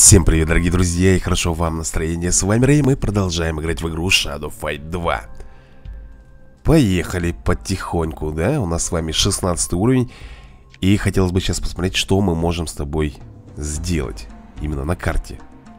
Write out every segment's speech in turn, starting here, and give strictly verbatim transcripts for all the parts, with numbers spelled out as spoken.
Всем привет, дорогие друзья, и хорошо вам настроение. С вами Рэй, мы продолжаем играть в игру Shadow Fight два. Поехали потихоньку, да? У нас с вами шестнадцатый уровень. И хотелось бы сейчас посмотреть, что мы можем с тобой сделать именно на карте.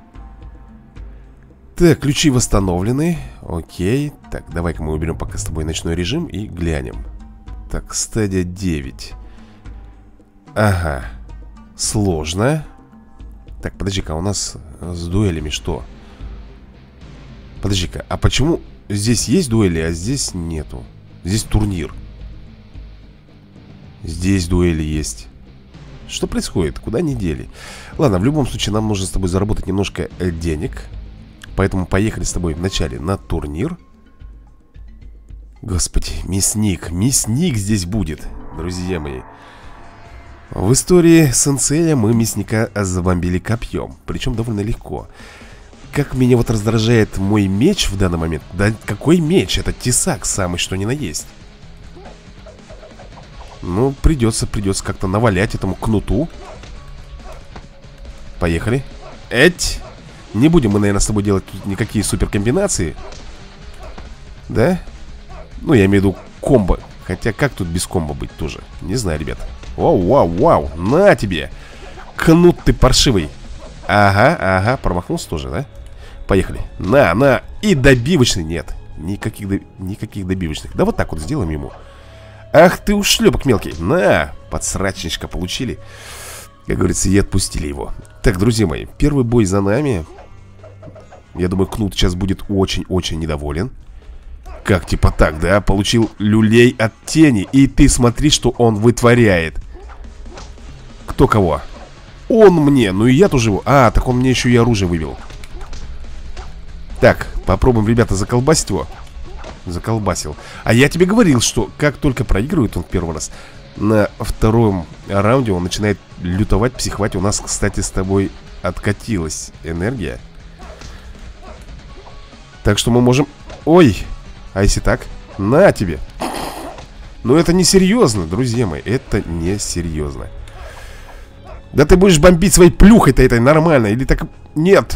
Так, ключи восстановлены. Окей. Так, давай-ка мы уберем пока с тобой ночной режим и глянем. Так, стадия девять. Ага. Сложно. Так, подожди-ка, у нас с дуэлями что? Подожди-ка, а почему здесь есть дуэли, а здесь нету? Здесь турнир. Здесь дуэли есть. Что происходит? Куда они дели? Ладно, в любом случае нам нужно с тобой заработать немножко денег. Поэтому поехали с тобой вначале на турнир. Господи, мясник. Мясник здесь будет, друзья мои. В истории сенсея мы мясника забомбили копьем. Причем довольно легко. Как меня вот раздражает мой меч в данный момент. Да какой меч? Это тесак самый что ни на есть. Ну, придется, придется как-то навалять этому кнуту. Поехали. Эть! Не будем мы, наверное, с тобой делать тут никакие суперкомбинации. Да? Ну, я имею в виду комбо. Хотя как тут без комбо быть тоже? Не знаю, ребят. Вау, вау, вау, на тебе. Кнут ты паршивый. Ага, ага, промахнулся тоже, да? Поехали, на, на. И добивочный, нет. Никаких, до... Никаких добивочных. Да вот так вот сделаем ему. Ах ты ушлепок мелкий. На, подсрачничка получили. Как говорится, и отпустили его. Так, друзья мои, первый бой за нами. Я думаю, Кнут сейчас будет очень-очень недоволен. Как типа так, да? Получил люлей от тени. И ты смотри, что он вытворяет. Кто кого? Он мне, ну и я тоже его. А, так он мне еще и оружие вывел. Так, попробуем, ребята, заколбасить его. Заколбасил. А я тебе говорил, что как только проигрывает он в первый раз, на втором раунде он начинает лютовать, психовать. У нас, кстати, с тобой откатилась энергия. Так что мы можем... Ой! А если так? На тебе! Ну это не серьезно, друзья мои. Это не серьезно. Да ты будешь бомбить своей плюхой-то этой нормально. Или так... Нет!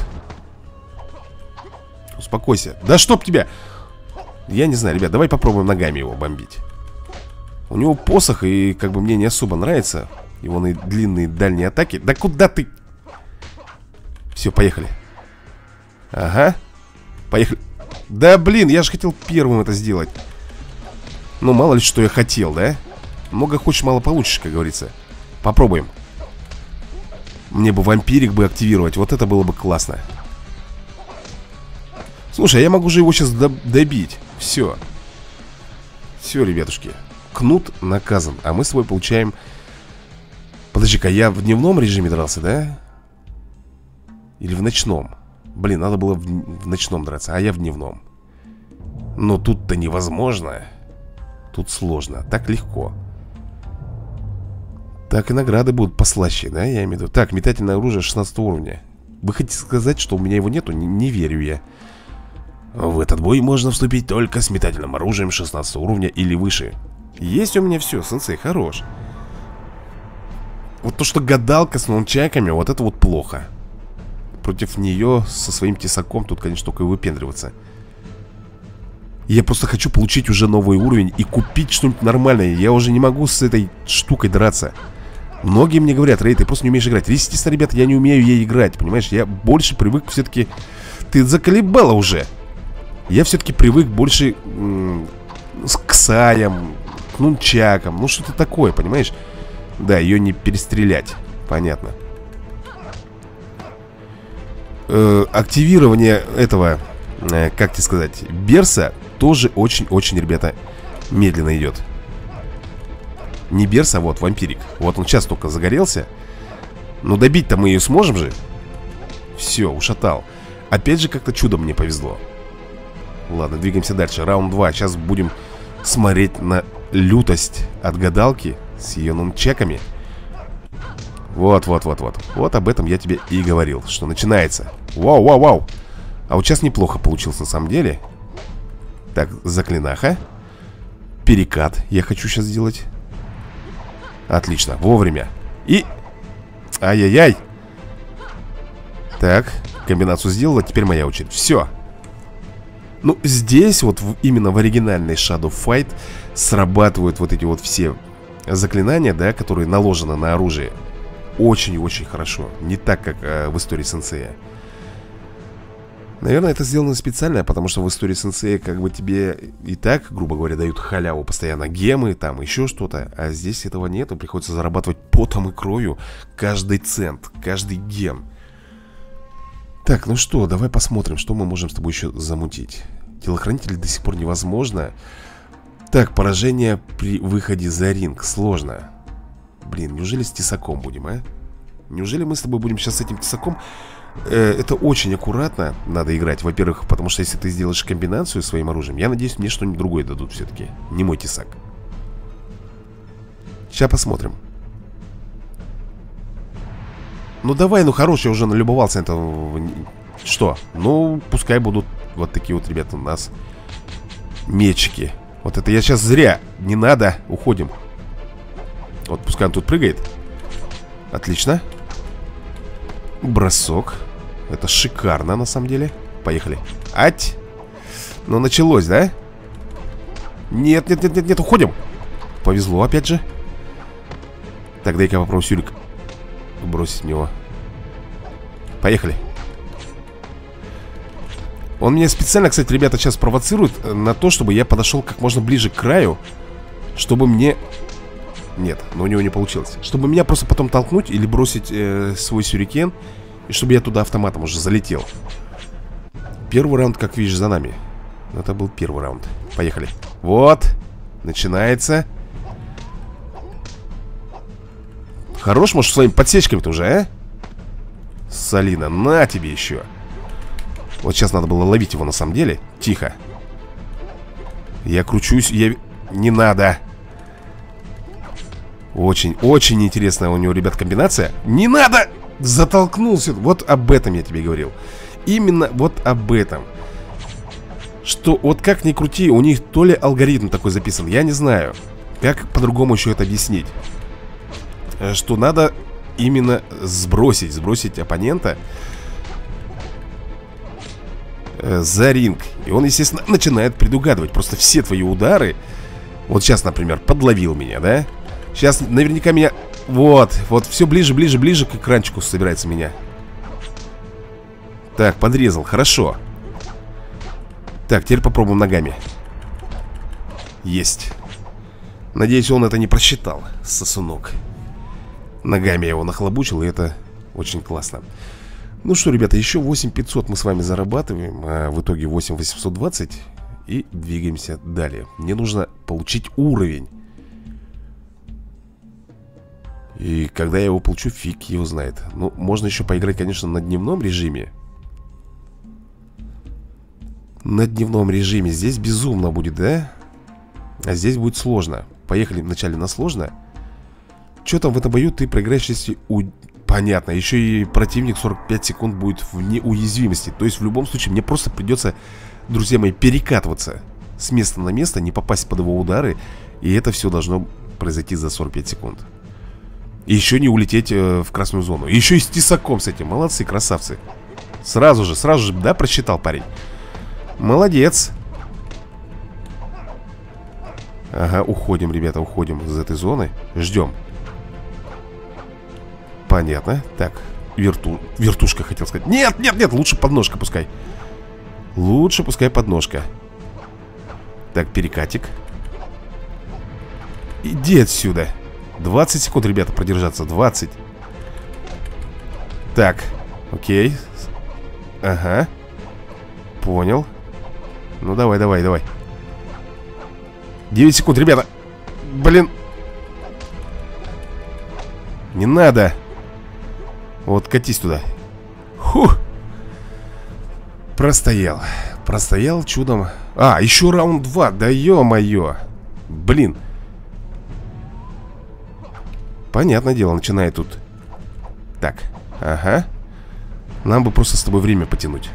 Успокойся. Да чтоб тебя! Я не знаю, ребят, давай попробуем ногами его бомбить. У него посох, и как бы мне не особо нравится его на длинные дальние атаки. Да куда ты? Все, поехали. Ага. Поехали. Да блин, я же хотел первым это сделать. Ну мало ли что я хотел, да? Много хочешь, мало получишь, как говорится. Попробуем. Мне бы вампирик бы активировать. Вот это было бы классно. Слушай, а я могу же его сейчас до добить. Все. Все, ребятушки. Кнут наказан. А мы с тобой получаем... Подожди-ка, я в дневном режиме дрался, да? Или в ночном? Блин, надо было в, в ночном драться, а я в дневном. Но тут-то невозможно. Тут сложно, так легко. Так и награды будут послаще, да, я имею в виду. Так, метательное оружие шестнадцатого уровня. Вы хотите сказать, что у меня его нету? Не, не верю я. В этот бой можно вступить только с метательным оружием шестнадцатого уровня или выше. Есть у меня все, сенсей, хорош. Вот то, что гадалка с нунчаками, вот это вот плохо. Против нее со своим тесаком тут, конечно, только и выпендриваться. Я просто хочу получить уже новый уровень и купить что-нибудь нормальное. Я уже не могу с этой штукой драться. Многие мне говорят: Рэй, ты просто не умеешь играть. Естественно, ребята, я не умею ей играть, понимаешь? Я больше привык все-таки... Ты заколебала уже. Я все-таки привык больше к саям, к нунчакам. Ну, что-то такое, понимаешь? Да, ее не перестрелять. Понятно. Э, активирование этого, э, как тебе сказать, берса тоже очень-очень, ребята, медленно идет. Не берс, а вот вампирик. Вот он сейчас только загорелся. Но добить-то мы ее сможем же. Все, ушатал. Опять же как-то чудом мне повезло. Ладно, двигаемся дальше. Раунд два. Сейчас будем смотреть на лютость от гадалки с ее нунчаками. Вот, вот, вот, вот. Вот об этом я тебе и говорил, что начинается. Вау, вау, вау. А вот сейчас неплохо получился на самом деле. Так, заклинаха. Перекат я хочу сейчас сделать. Отлично, вовремя. И... Ай-яй-яй. Так, комбинацию сделала, теперь моя очередь. Все. Ну, здесь вот в, именно в оригинальной Shadow Fight срабатывают вот эти вот все заклинания, да, которые наложены на оружие. Очень-очень хорошо. Не так, как э, в истории Сенсея. Наверное, это сделано специально, потому что в истории Сенсея как бы тебе и так, грубо говоря, дают халяву постоянно, гемы, там еще что-то. А здесь этого нету, приходится зарабатывать потом и кровью каждый цент, каждый гем. Так, ну что, давай посмотрим, что мы можем с тобой еще замутить. Телохранитель до сих пор невозможно. Так, поражение при выходе за ринг. Сложно. Блин, неужели с тесаком будем, а? Неужели мы с тобой будем сейчас с этим тесаком? э, Это очень аккуратно надо играть. Во-первых, потому что если ты сделаешь комбинацию своим оружием, я надеюсь, мне что-нибудь другое дадут все-таки. Не мой тесак. Сейчас посмотрим. Ну давай, ну хорош, я уже налюбовался это. Что? Ну, пускай будут вот такие вот, ребята, у нас мечики. Вот это я сейчас зря. Не надо, уходим. Вот пускай он тут прыгает. Отлично. Бросок. Это шикарно, на самом деле. Поехали. Ать. Ну, началось, да? Нет, нет, нет, нет, нет, уходим. Повезло, опять же. Так, дай-ка попробую сюрик бросить в него. Поехали. Он меня специально, кстати, ребята, сейчас провоцирует на то, чтобы я подошел как можно ближе к краю, чтобы мне... Нет, но у него не получилось. Чтобы меня просто потом толкнуть или бросить э, свой сюрикен, и чтобы я туда автоматом уже залетел. Первый раунд, как видишь, за нами. Это был первый раунд. Поехали. Вот. Начинается. Хорош, может, своими подсечками-то уже, а? Салина, на тебе еще. Вот сейчас надо было ловить его на самом деле. Тихо. Я кручусь, я... Не надо. Очень, очень интересная у него, ребят, комбинация. Не надо! Затолкнулся. Вот об этом я тебе говорил. Именно вот об этом. Что вот как ни крути, у них то ли алгоритм такой записан, я не знаю. Как по-другому еще это объяснить? Что надо именно сбросить, сбросить оппонента за ринг. И он, естественно, начинает предугадывать просто все твои удары. Вот сейчас, например, подловил меня, да? Сейчас наверняка меня... Вот, вот все ближе, ближе, ближе к экранчику собирается меня. Так, подрезал, хорошо. Так, теперь попробуем ногами. Есть. Надеюсь, он это не просчитал, сосунок. Ногами я его нахлобучил, и это очень классно. Ну что, ребята, еще восемь тысяч пятьсот мы с вами зарабатываем, а в итоге восемь тысяч восемьсот двадцать. И двигаемся далее. Мне нужно получить уровень. И когда я его получу, фиг его знает. Ну, можно еще поиграть, конечно, на дневном режиме. На дневном режиме. Здесь безумно будет, да? А здесь будет сложно. Поехали вначале на сложно. Что там в этом бою ты проиграешь, если... У... Понятно, еще и противник сорок пять секунд будет в неуязвимости. То есть в любом случае мне просто придется, друзья мои, перекатываться с места на место, не попасть под его удары. И это все должно произойти за сорок пять секунд. И еще не улететь э, в красную зону. И еще и с тесаком с этим. Молодцы, красавцы. Сразу же, сразу же, да, просчитал парень. Молодец. Ага, уходим, ребята, уходим из этой зоны. Ждем. Понятно. Так, верту... вертушка хотел сказать. Нет, нет, нет, лучше подножка пускай. Лучше пускай подножка. Так, перекатик. Иди отсюда. двадцать секунд, ребята, продержаться. двадцать. Так, окей. Ага. Понял. Ну, давай, давай, давай. девять секунд, ребята. Блин. Не надо. Вот, катись туда. Фух. Простоял. Простоял чудом. А, еще раунд два. Да ё-моё. Блин. Понятное дело, начинает тут. Так, ага. Нам бы просто с тобой время потянуть.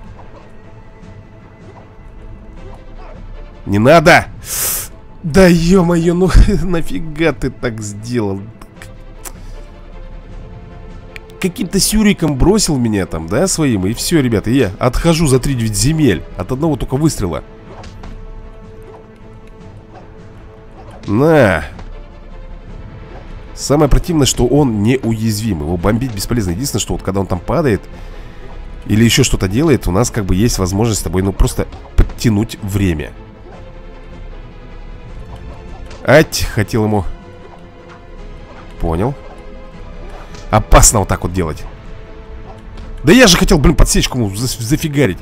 Не надо! Да ё-моё, ну нафига ты так сделал? каким-то сюриком бросил меня там, да, своим. И все, ребята, я отхожу за три девять земель. От одного только выстрела. На. Самое противное, что он неуязвим. Его бомбить бесполезно. Единственное, что вот когда он там падает или еще что-то делает, у нас как бы есть возможность с тобой, ну, просто подтянуть время. Ать, хотел ему. Понял. Опасно вот так вот делать. Да я же хотел, блин, подсечку ему зафигарить.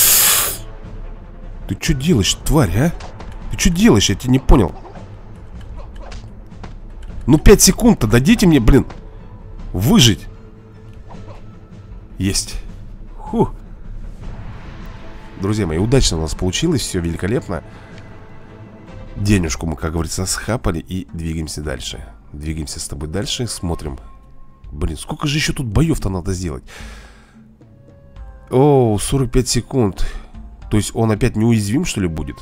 Ты что делаешь, тварь, а? Ты что делаешь, я тебя не понял. Ну пять секунд-то дадите мне, блин, выжить. Есть. Фу. Друзья мои, удачно у нас получилось. Все великолепно. Денежку мы, как говорится, схапали. И двигаемся дальше. Двигаемся с тобой дальше, смотрим. Блин, сколько же еще тут боев-то надо сделать? О, сорок пять секунд. То есть он опять неуязвим, что ли, будет?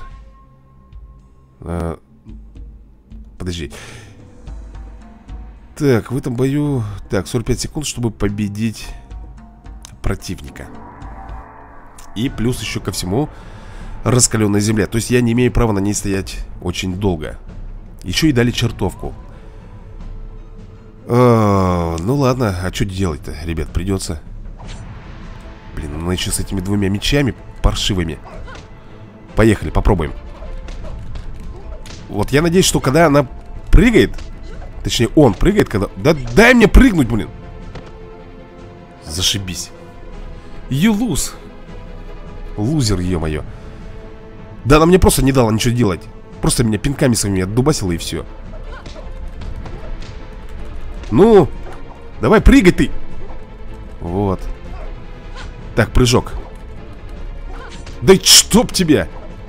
А, подожди. Так, в этом бою... Так, сорок пять секунд, чтобы победить противника. И плюс еще ко всему раскаленная земля. То есть я не имею права на ней стоять очень долго. Еще и дали чертовку. О, ну ладно, а что делать-то, ребят, придется. Блин, ну еще с этими двумя мечами паршивыми. Поехали, попробуем. Вот я надеюсь, что когда она прыгает, точнее он прыгает, когда... Да дай мне прыгнуть, блин. Зашибись. You lose. Лузер, ё-моё. Да она мне просто не дала ничего делать. Просто меня пинками своими отдубасила и все. Ну, давай прыгай ты. Вот. Так, прыжок. Да чтоб тебя.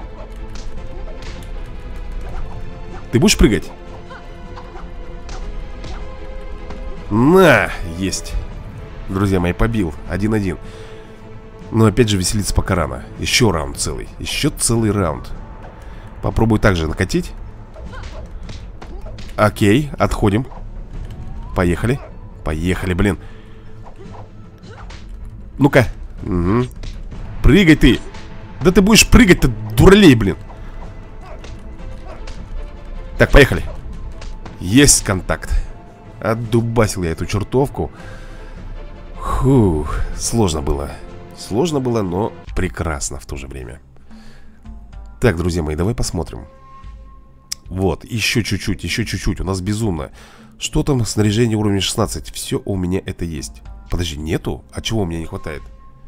Ты будешь прыгать? На, есть. Друзья мои, побил, один-один. Но опять же веселиться пока рано. Еще раунд целый, еще целый раунд. Попробую также накатить. Окей, отходим. Поехали. Поехали, блин. Ну-ка. Угу. Прыгай ты. Да ты будешь прыгать-то, дуралей, блин. Так, поехали. Есть контакт. Отдубасил я эту чертовку. Фух, сложно было. Сложно было, но прекрасно в то же время. Так, друзья мои, давай посмотрим. Вот, еще чуть-чуть, еще чуть-чуть. У нас безумно. Что там, снаряжение уровня шестнадцать? Все у меня это есть. Подожди, нету? А чего у меня не хватает?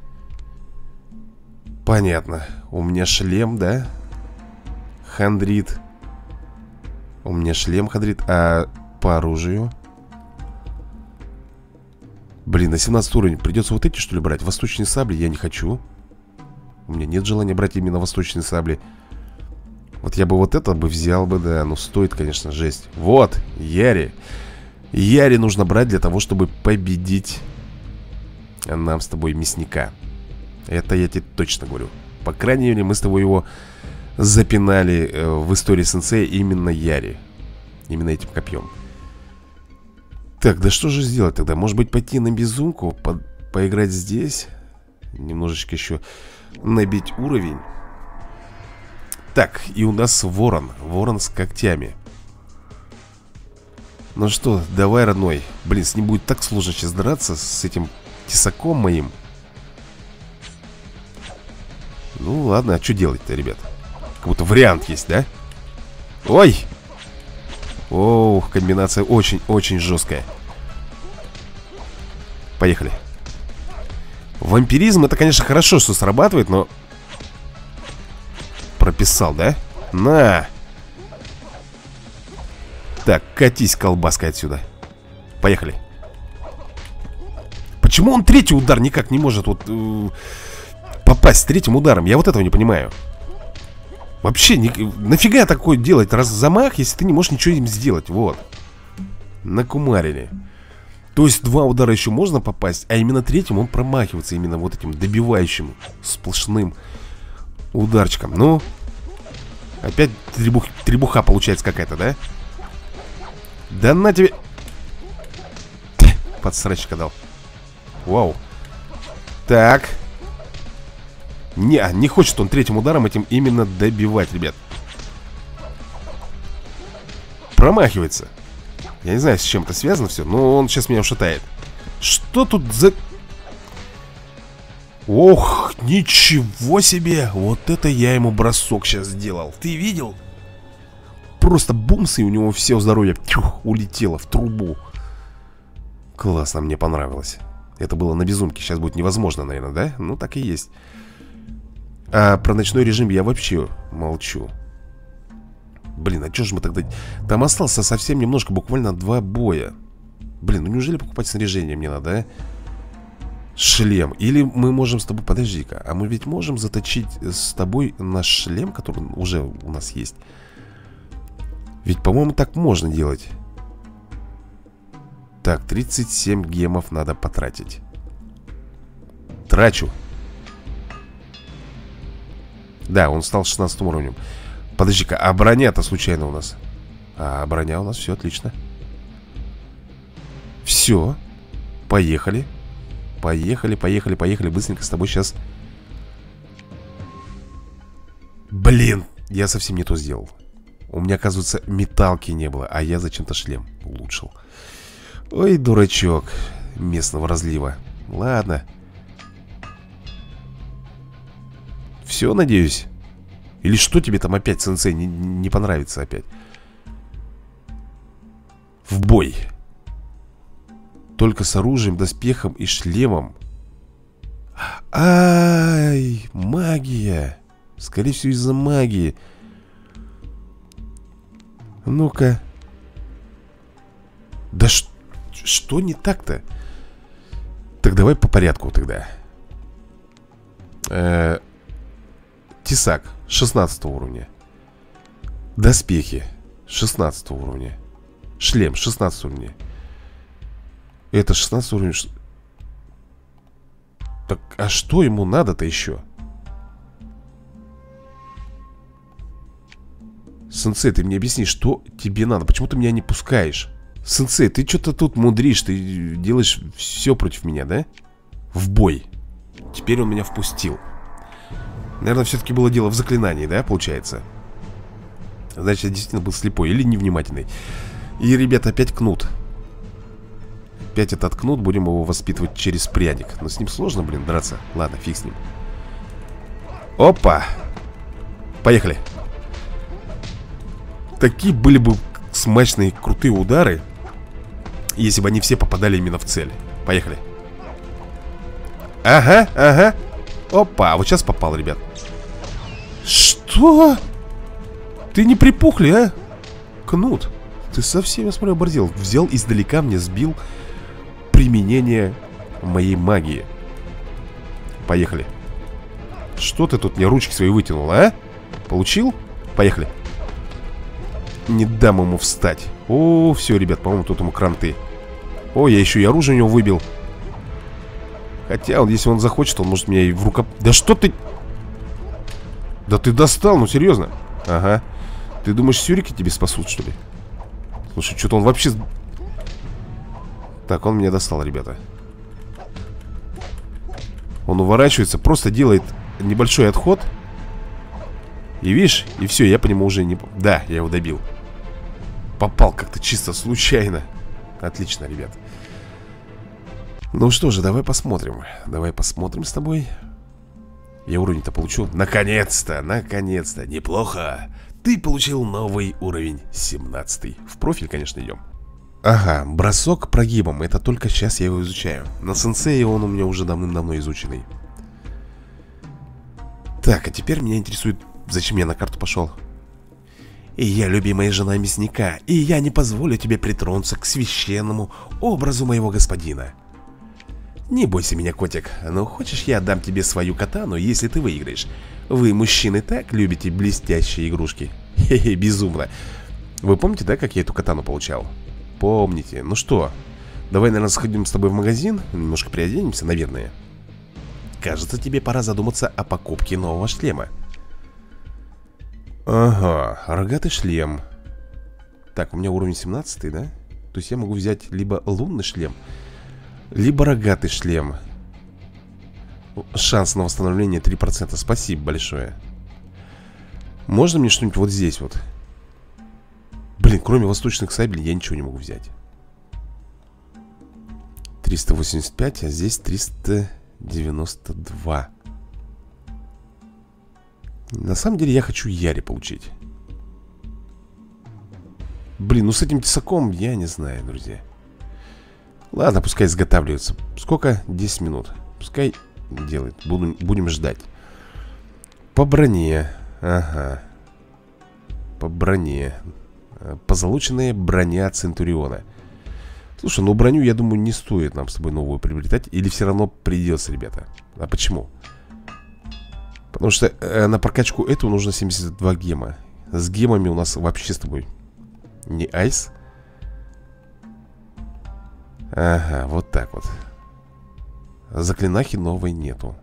Понятно. У меня шлем, да? Хандрит. У меня шлем хандрит. А по оружию? Блин, на семнадцатый уровень придется вот эти, что ли, брать? Восточные сабли я не хочу. У меня нет желания брать именно восточные сабли. Вот я бы вот это бы взял бы, да. Ну, стоит, конечно, жесть. Вот, Яри. Яри нужно брать для того, чтобы победить нам с тобой мясника. Это я тебе точно говорю. По крайней мере, мы с тобой его запинали э, в истории сенсея именно Яри. Именно этим копьем. Так, да что же сделать тогда? Может быть, пойти на безумку, по поиграть здесь? Немножечко еще набить уровень. Так, и у нас ворон. Ворон с когтями. Ну что, давай, родной. Блин, с ним будет так сложно сейчас драться, с этим тесаком моим. Ну ладно, а что делать-то, ребят? Как будто вариант есть, да? Ой! Ох, комбинация очень-очень жесткая. Поехали. Вампиризм, это, конечно, хорошо, что срабатывает, но... Прописал, да? На! Так, катись, колбаска, отсюда. Поехали. Почему он третий удар никак не может вот э, попасть третьим ударом? Я вот этого не понимаю. Вообще, ни, нафига такое делать раз замах, если ты не можешь ничего им сделать? Вот. Накумарили. То есть два удара еще можно попасть, а именно третьим он промахивается именно вот этим добивающим сплошным ударчиком. Ну, опять требух, требуха получается какая-то, да? Да на тебе. Подсрачка дал. Вау. Так. Не, не хочет он третьим ударом этим именно добивать, ребят. Промахивается. Я не знаю, с чем это связано все, но он сейчас меня ушатает. Что тут за... Ох, ничего себе. Вот это я ему бросок сейчас сделал. Ты видел? Просто бумс, и у него все здоровье тюх, улетело в трубу. Классно, мне понравилось. Это было на безумке, сейчас будет невозможно, наверное, да? Ну, так и есть. А про ночной режим я вообще молчу. Блин, а что же мы тогда... Там остался совсем немножко, буквально два боя. Блин, ну неужели покупать снаряжение мне надо, а? Шлем. Или мы можем с тобой... Подожди-ка, а мы ведь можем заточить с тобой наш шлем, который уже у нас есть. Ведь, по-моему, так можно делать. Так, тридцать семь гемов надо потратить. Трачу. Да, он стал шестнадцатым уровнем. Подожди-ка, а броня-то случайно у нас? А, броня у нас, все отлично. Все. Поехали. Поехали, поехали, поехали. Быстренько с тобой сейчас. Блин, я совсем не то сделал. У меня, оказывается, металки не было, а я зачем-то шлем улучшил. Ой, дурачок местного разлива. Ладно. Все, надеюсь. Или что тебе там опять, сенсей, не, не понравится опять? В бой. Только с оружием, доспехом и шлемом. Ай, магия. Скорее всего, из-за магии. Ну-ка. Да ш... что не так-то? Так давай по порядку тогда. Э-э... Тесак шестнадцатого уровня. Доспехи шестнадцатого уровня. Шлем шестнадцатого уровня. Это шестнадцатый уровень. Так, а что ему надо-то еще? Сенсей, ты мне объясни, что тебе надо? Почему ты меня не пускаешь? Сенсей, ты что-то тут мудришь. Ты делаешь все против меня, да? В бой. Теперь он меня впустил. Наверное, все-таки было дело в заклинании, да, получается? Значит, я действительно был слепой или невнимательный. И, ребята, опять кнут. Опять этот кнут, будем его воспитывать через прядик. Но с ним сложно, блин, драться. Ладно, фиг с ним. Опа! Поехали. Такие были бы смачные, крутые удары, если бы они все попадали именно в цель. Поехали. Ага, ага. Опа, вот сейчас попал, ребят. Что? Ты не припухли, а? Кнут, ты совсем, я смотрю, оборзел. Взял издалека, мне сбил применение моей магии. Поехали. Что ты тут мне ручки свои вытянул, а? Получил? Поехали. Не дам ему встать. О, все, ребят, по-моему, тут ему кранты. О, я еще и оружие у него выбил. Хотя, он, если он захочет, он может меня и в рукоп... Да что ты... Да ты достал, ну серьезно. Ага. Ты думаешь, сюрики тебе спасут, что ли? Слушай, что-то он вообще... Так, он меня достал, ребята. Он уворачивается, просто делает небольшой отход. И видишь, и все, я по нему уже не... Да, я его добил. Попал как-то чисто случайно. Отлично, ребят. Ну что же, давай посмотрим. Давай посмотрим с тобой. Я уровень-то получил. Наконец-то, наконец-то. Неплохо. Ты получил новый уровень семнадцатый. В профиль, конечно, идем. Ага, бросок прогибом. Это только сейчас я его изучаю. На сенсее он у меня уже давным-давно изученный. Так, а теперь меня интересует, зачем я на карту пошел. И я любимая жена мясника, и я не позволю тебе притронуться к священному образу моего господина. Не бойся меня, котик, но хочешь, я отдам тебе свою катану, если ты выиграешь. Вы, мужчины, так любите блестящие игрушки. Хе-хе, безумно. Вы помните, да, как я эту катану получал? Помните. Ну что, давай, наверное, сходим с тобой в магазин, немножко переоденемся, наверное. Кажется, тебе пора задуматься о покупке нового шлема. Ага, рогатый шлем. Так, у меня уровень семнадцатый, да? То есть я могу взять либо лунный шлем, Либо рогатый шлем. Шанс на восстановление три процента. Спасибо большое. Можно мне что-нибудь вот здесь вот? Блин, кроме восточных сабель я ничего не могу взять. триста восемьдесят пять, а здесь триста девяносто два. На самом деле я хочу Яри получить. Блин, ну с этим тесаком я не знаю, друзья. Ладно, пускай изготавливается. Сколько? десять минут. Пускай делает. Буду, будем ждать. По броне. Ага. По броне. Позолоченная броня Центуриона. Слушай, ну броню, я думаю, не стоит нам с тобой новую приобретать. Или все равно придется, ребята. А почему? Потому что э, на прокачку этого нужно семьдесят два гема. С гемами у нас вообще с тобой не айс. Ага, вот так вот. Заклинахи новой нету.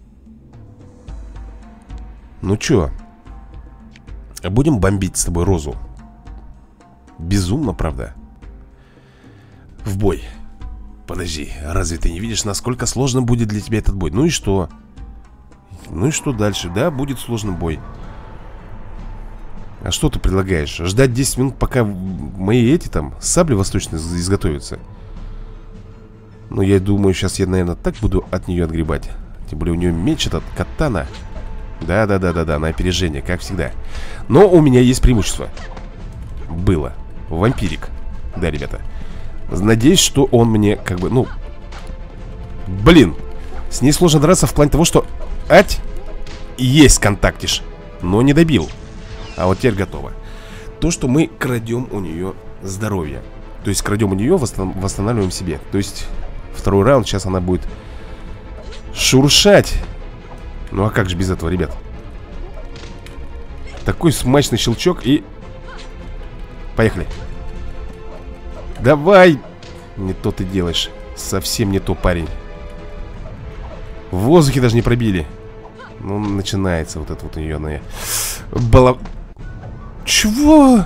Ну чё? Будем бомбить с тобой Розу. Безумно, правда? В бой. Подожди, разве ты не видишь, насколько сложным будет для тебя этот бой? Ну и что? Ну и что дальше? Да, будет сложный бой. А что ты предлагаешь? Ждать десять минут, пока мои эти там сабли восточные изготовятся? Ну, я думаю, сейчас я, наверное, так буду от нее отгребать. Тем более у нее меч этот, катана. Да-да-да-да-да, на опережение, как всегда. Но у меня есть преимущество. Было. Вампирик. Да, ребята. Надеюсь, что он мне как бы, ну... Блин. С ней сложно драться в плане того, что... Ать! Есть контактиш. Но не добил. А вот теперь готово. То, что мы крадем у нее здоровье. То есть крадем у нее, восстанавливаем себе. То есть второй раунд, сейчас она будет шуршать. Ну а как же без этого, ребят? Такой смачный щелчок и... Поехали. Давай. Не то ты делаешь. Совсем не то, парень. В воздухе даже не пробили. Ну, начинается вот это вот у нее на... Бала... Чего?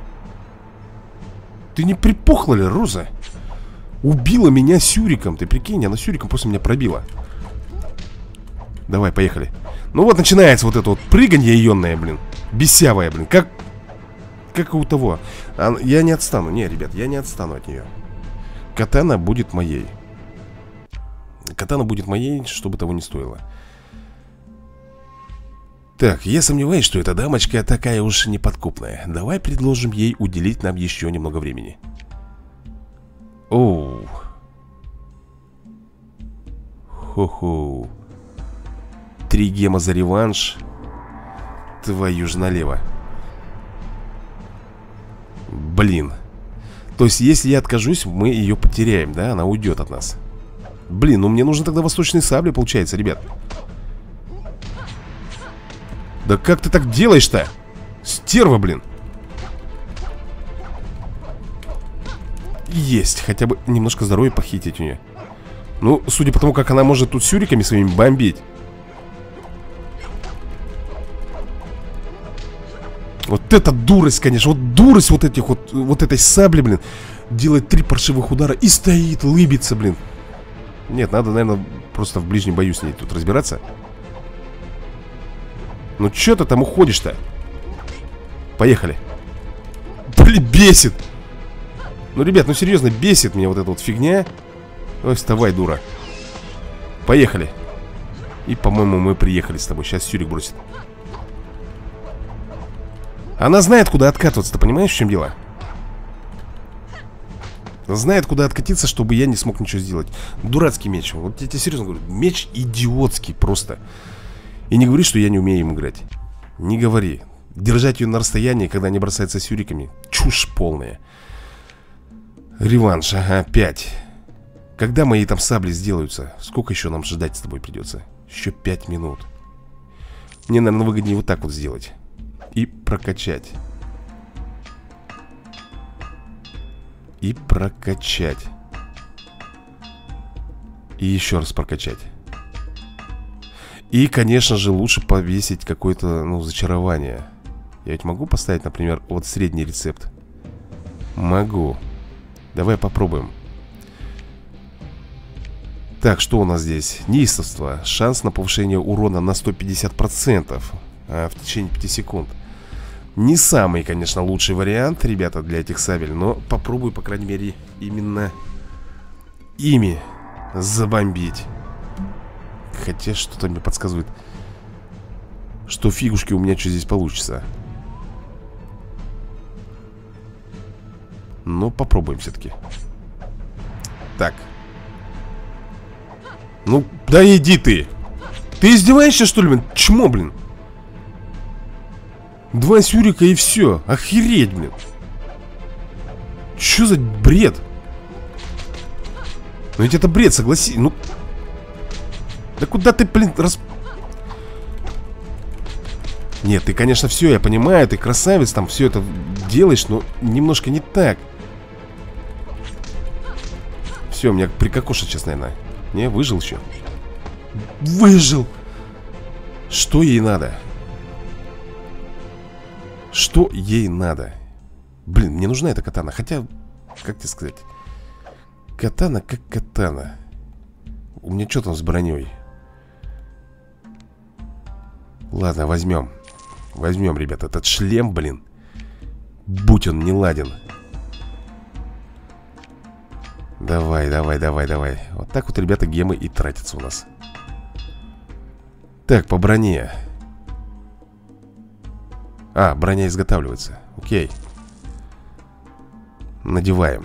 Ты не припухла ли, Роза? Убила меня сюриком. Ты прикинь, она сюриком после меня пробила. Давай, поехали. Ну вот начинается вот это вот прыганье ионное, блин. Бесявое, блин. Как... Как и у того. А, я не отстану. Не, ребят, я не отстану от нее. Катана будет моей. Катана будет моей, чтобы того не стоило. Так, я сомневаюсь, что эта дамочка такая уж неподкупная. Давай предложим ей уделить нам еще немного времени. Оу. Хо-хо. Три гема за реванш. Твою ж налево. Блин. То есть, если я откажусь, мы ее потеряем, да? Она уйдет от нас. Блин, ну мне нужны тогда восточные сабли, получается, ребят. Да как ты так делаешь-то? Стерва, блин. Есть, хотя бы немножко здоровья похитить у нее. Ну, судя по тому, как она может тут сюриками своими бомбить. Вот это дурость, конечно. Вот дурость вот этих вот, вот этой сабли, блин. Делает три паршивых удара и стоит, лыбится, блин. Нет, надо, наверное, просто в ближнем бою с ней тут разбираться. Ну чё ты там уходишь-то? Поехали. Блин, бесит. Ну, ребят, ну серьезно, бесит меня вот эта вот фигня. Ой, вставай, дура. Поехали. И, по-моему, мы приехали с тобой. Сейчас сюрик бросит. Она знает, куда откатываться, ты понимаешь, в чем дело? Знает, куда откатиться, чтобы я не смог ничего сделать. Дурацкий меч. Вот я тебе серьезно говорю, меч идиотский просто. И не говори, что я не умею им играть. Не говори. Держать ее на расстоянии, когда они бросаются сюриками. Чушь полная. Реванш, ага, пять. Когда мои там сабли сделаются? Сколько еще нам ждать с тобой придется? Еще пять минут. Мне, наверное, выгоднее вот так вот сделать. И прокачать. И прокачать. И еще раз прокачать. И, конечно же, лучше повесить какое-то, ну, зачарование. Я ведь могу поставить, например, вот средний рецепт? Могу. Давай попробуем. Так, что у нас здесь? Неистовство. Шанс на повышение урона на сто пятьдесят процентов а, в течение пяти секунд. Не самый, конечно, лучший вариант, ребята, для этих сабель. Но попробую, по крайней мере, именно ими забомбить. Хотя что-то мне подсказывает, что фигушки у меня что здесь получится. Но попробуем все-таки. Так. Ну, да иди ты. Ты издеваешься, что ли, блин? Чмо, блин. Два сюрика и все. Охереть, блин. Че за бред? Ну ведь это бред, согласись. Ну. Да куда ты, блин, рас... Нет, ты, конечно, все, я понимаю. Ты красавец, там все это делаешь, но немножко не так. Все, у меня прикокоша сейчас, наверное. Не, выжил еще. Выжил. Что ей надо? Что ей надо? Блин, мне нужна эта катана. Хотя, как тебе сказать, катана как катана. У меня что там с броней? Ладно, возьмем. Возьмем, ребята, этот шлем, блин. Будь он не ладен. Давай, давай, давай, давай. Вот так вот, ребята, гемы и тратятся у нас. Так, по броне. А, броня изготавливается. Окей. Надеваем.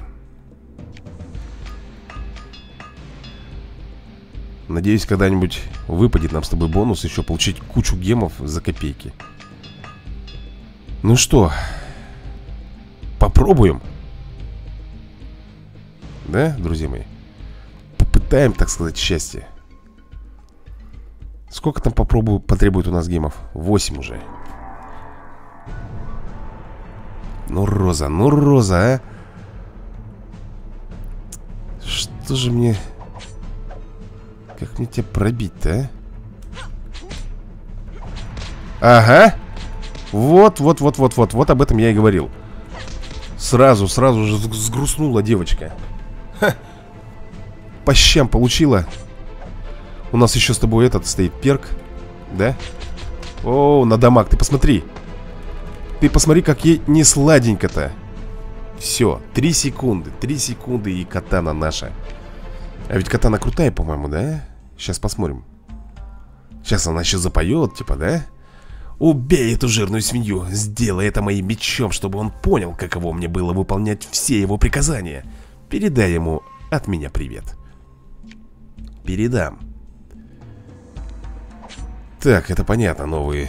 Надеюсь, когда-нибудь выпадет нам с тобой бонус еще получить кучу гемов за копейки. Ну что, попробуем. Да, друзья мои? Попытаем, так сказать, счастье. Сколько там попробую, потребует у нас гемов? восемь уже. Ну, Роза, ну, Роза, а? Что же мне... Как мне тебя пробить-то, а? Ага. Вот, вот, вот, вот, вот, вот об этом я и говорил. Сразу, сразу же сгрустнула девочка. Ха. По щам получила. У нас еще с тобой этот стоит перк. Да? О, на дамаг, ты посмотри. Ты посмотри, как ей не сладенько-то. Все, три секунды. Три секунды и катана наша. А ведь катана крутая, по-моему, да? Сейчас посмотрим. Сейчас она еще запоет, типа, да? Убей эту жирную свинью. Сделай это моим мечом, чтобы он понял, каково мне было выполнять все его приказания. Передай ему от меня привет. Передам. Так, это понятно, новые.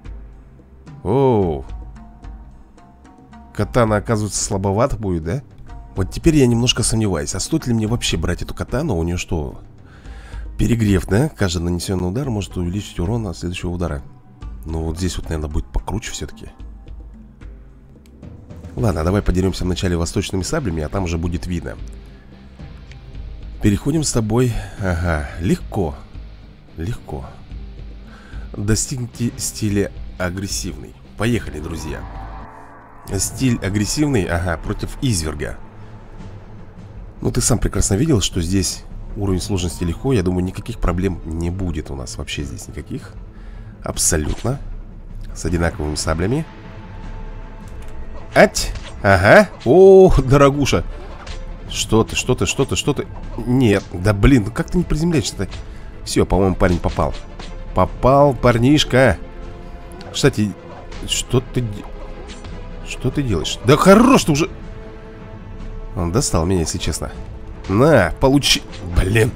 Оу. Катана, оказывается, слабовато будет, да? Вот теперь я немножко сомневаюсь. А стоит ли мне вообще брать эту катану? У нее что? Перегрев, да? Каждый нанесенный удар может увеличить урон от следующего удара. Ну вот здесь вот, наверное, будет покруче все-таки. Ладно, давай подеремся вначале восточными саблями, а там уже будет видно. Переходим с тобой. Ага, легко. Легко. Достигните стиля агрессивный. Поехали, друзья. Стиль агрессивный, ага, против изверга. Ну, ты сам прекрасно видел, что здесь уровень сложности легко. Я думаю, никаких проблем не будет у нас вообще здесь никаких. Абсолютно. С одинаковыми саблями. Ать! Ага. О, дорогуша. Что ты, что ты, что ты, что ты? Нет, да блин, ну как ты не приземляешься-то? Все, по-моему, парень попал. Попал, парнишка. Кстати, что ты... Что ты делаешь? Да хорош ты уже... Он достал меня, если честно. На, получи... Блин.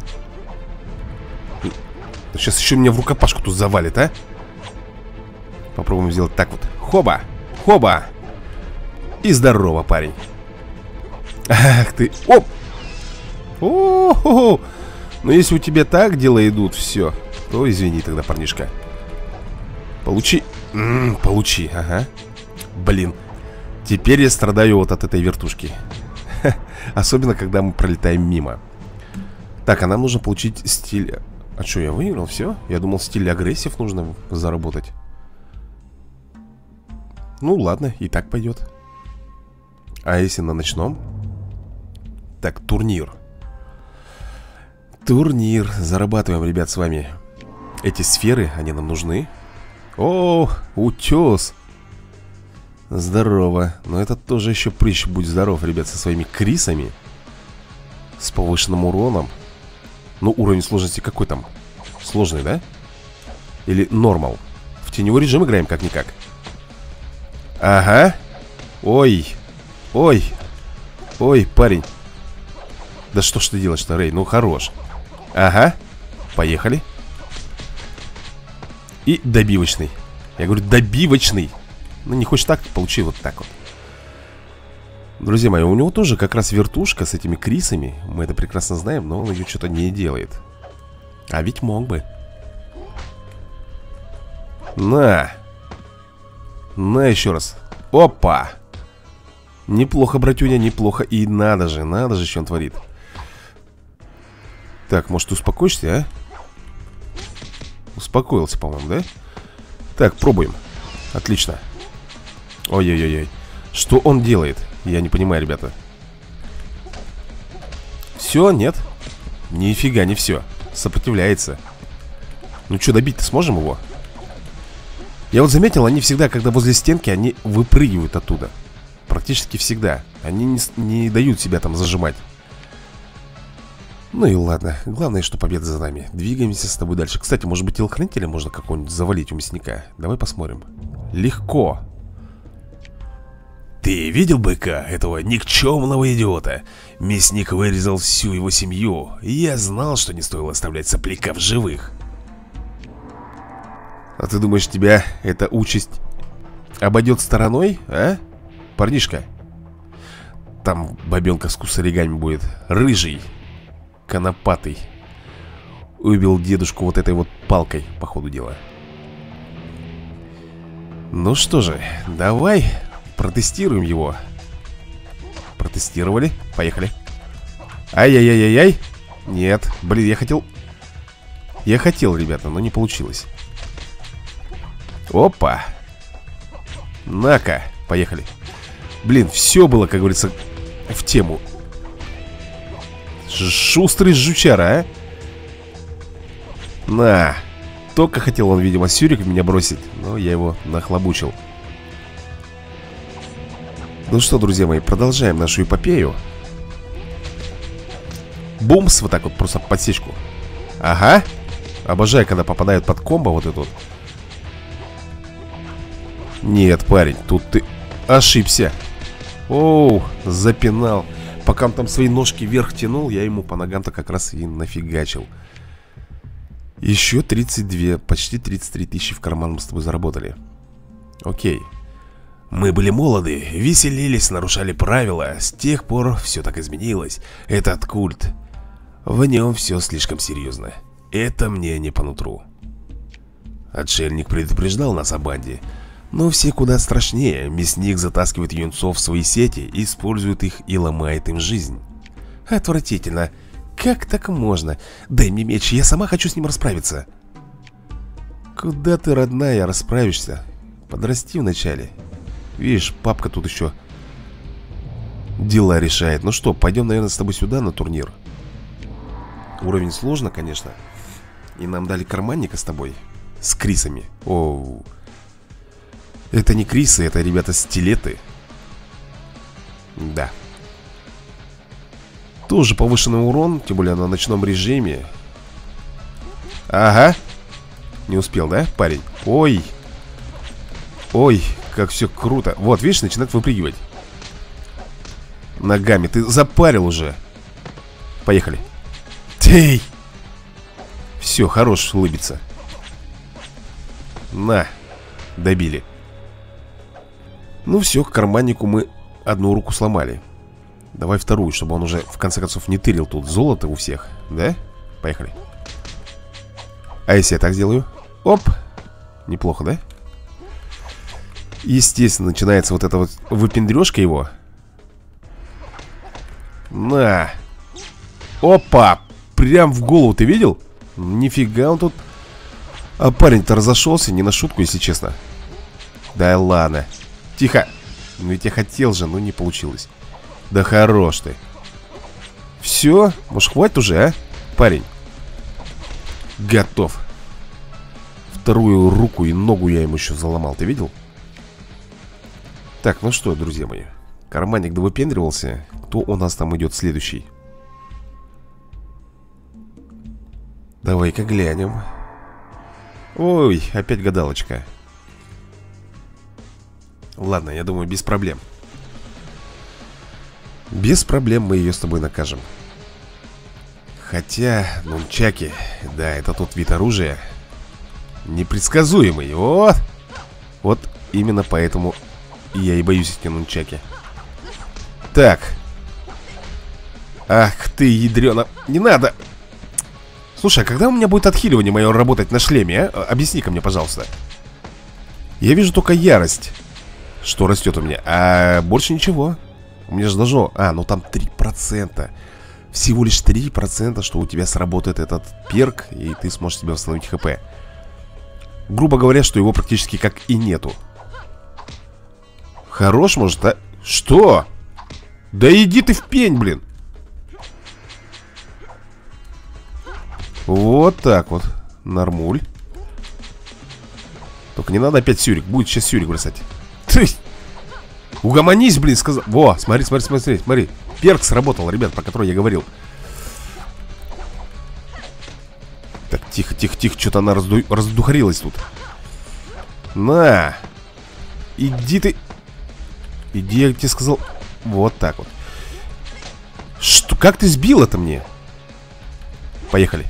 Сейчас еще меня в рукопашку тут завалит, а? Попробуем сделать так вот. Хоба, хоба. И здорово, парень. Ах ты. Оп. О-хо-хо. Ну, если у тебя так дела идут, все, то извини тогда, парнишка. Получи. М-м, получи, ага. Блин. Теперь я страдаю вот от этой вертушки. Особенно, когда мы пролетаем мимо. Так, а нам нужно получить стиль... А что, я выиграл? Все? Я думал, стиль агрессив нужно заработать. Ну, ладно, и так пойдет. А если на ночном? Так, турнир. Турнир. Зарабатываем, ребят, с вами. Эти сферы, они нам нужны. О, утес. Здорово. Но это тоже еще прыщ. Будь здоров, ребят, со своими крисами. С повышенным уроном. Ну, уровень сложности какой там? Сложный, да? Или нормал? В теневой режим играем как-никак. Ага. Ой. Ой. Ой, парень. Да что ж ты делаешь-то, Рэй? Ну, хорош. Ага. Поехали. И добивочный. Я говорю, добивочный. Ну, не хочешь так, получи вот так вот. Друзья мои, у него тоже как раз вертушка с этими крисами. Мы это прекрасно знаем, но он ее что-то не делает. А ведь мог бы. На. На еще раз. Опа. Неплохо, братюня, неплохо. И надо же, надо же, что он творит. Так, может, успокоишься, а? Успокоился, по-моему, да? Так, пробуем. Отлично. Ой-ой-ой-ой. Что он делает? Я не понимаю, ребята. Все, нет? Нифига не все. Сопротивляется. Ну что, добить-то сможем его? Я вот заметил, они всегда, когда возле стенки, они выпрыгивают оттуда. Практически всегда. Они не, не дают себя там зажимать. Ну и ладно. Главное, что победа за нами. Двигаемся с тобой дальше. Кстати, может быть, телохранителя можно какого-нибудь завалить у мясника? Давай посмотрим. Легко. Ты видел быка, этого никчемного идиота? Мясник вырезал всю его семью. Я знал, что не стоило оставлять сопляка в живых. А ты думаешь, тебя эта участь обойдет стороной, а? Парнишка. Там бабенка с кусаригами будет. Рыжий. Конопатый. Убил дедушку вот этой вот палкой, по ходу дела. Ну что же, давай протестируем его. Протестировали. Поехали. Ай-яй-яй-яй-яй. Нет, блин, я хотел... Я хотел, ребята, но не получилось. Опа. На-ка, поехали. Блин, все было, как говорится, в тему. Шустрый жучара, а? На. Только хотел он, видимо, сюрик в меня бросить, но я его нахлобучил. Ну что, друзья мои, продолжаем нашу эпопею. Бумс, вот так вот, просто подсечку. Ага. Обожаю, когда попадают под комбо вот эту вот. Нет, парень, тут ты ошибся. Оу, запинал. Пока он там свои ножки вверх тянул, я ему по ногам-то как раз и нафигачил. Еще тридцать две, почти тридцать три тысячи в карман мы с тобой заработали. Окей. Мы были молоды, веселились, нарушали правила. С тех пор все так изменилось. Этот культ, в нем все слишком серьезно. Это мне не по нутру. Отшельник предупреждал нас о банде. Но все куда страшнее. Мясник затаскивает юнцов в свои сети, использует их и ломает им жизнь. Отвратительно. Как так можно? Дай мне меч, я сама хочу с ним расправиться. Куда ты, родная, расправишься? Подрасти вначале. Видишь, папка тут еще дела решает. Ну что, пойдем, наверное, с тобой сюда на турнир. Уровень сложно, конечно. И нам дали карманника с тобой. С крисами. Оу. Это не крисы, это, ребята, стилеты. Да. Тоже повышенный урон, тем более на ночном режиме. Ага. Не успел, да, парень? Ой. Ой, как все круто. Вот, видишь, начинает выпрыгивать. Ногами, ты запарил уже. Поехали. Тей. Все, хорош улыбиться. На. Добили. Ну все, к карманнику мы одну руку сломали. Давай вторую, чтобы он уже в конце концов не тырил тут золото у всех. Да? Поехали. А если я так сделаю? Оп. Неплохо, да? Естественно, начинается вот эта вот выпендрежка его. На. Опа. Прям в голову, ты видел? Нифига он тут. А парень-то разошелся, не на шутку, если честно. Да ладно. Тихо. Ну ведь я хотел же, но не получилось. Да хорош ты. Все? Может, хватит уже, а? Парень, Готов. Вторую руку и ногу я ему еще заломал, ты видел? Так, ну что, друзья мои, карманник довыпендривался. Кто у нас там идет следующий? Давай-ка глянем. Ой, опять гадалочка. Ладно, я думаю, без проблем. Без проблем мы ее с тобой накажем. Хотя, нунчаки, да, это тот вид оружия непредсказуемый. Вот. Вот именно поэтому я и боюсь эти нунчаки. Так. Ах ты, ядрёна. Не надо. Слушай, а когда у меня будет отхиливание мое работать на шлеме, а? Объясни-ка мне, пожалуйста. Я вижу только ярость, что растет у меня, а больше ничего. У меня же должно... А, ну там три процента. Всего лишь три процента, что у тебя сработает этот перк, и ты сможешь себе восстановить хп. Грубо говоря, что его практически как и нету. Хорош, может, а? Что? Да иди ты в пень, блин. Вот так вот. Нормуль. Только не надо опять сюрик. Будет сейчас сюрик бросать. Ты... Угомонись, блин, сказал. Во, смотри, смотри, смотри, смотри. Перк сработал, ребят, про который я говорил. Так, тихо, тихо, тихо. Что-то она разду... раздухарилась тут. На. Иди ты. Иди, я тебе сказал. Вот так вот. Что? Как ты сбил это мне? Поехали.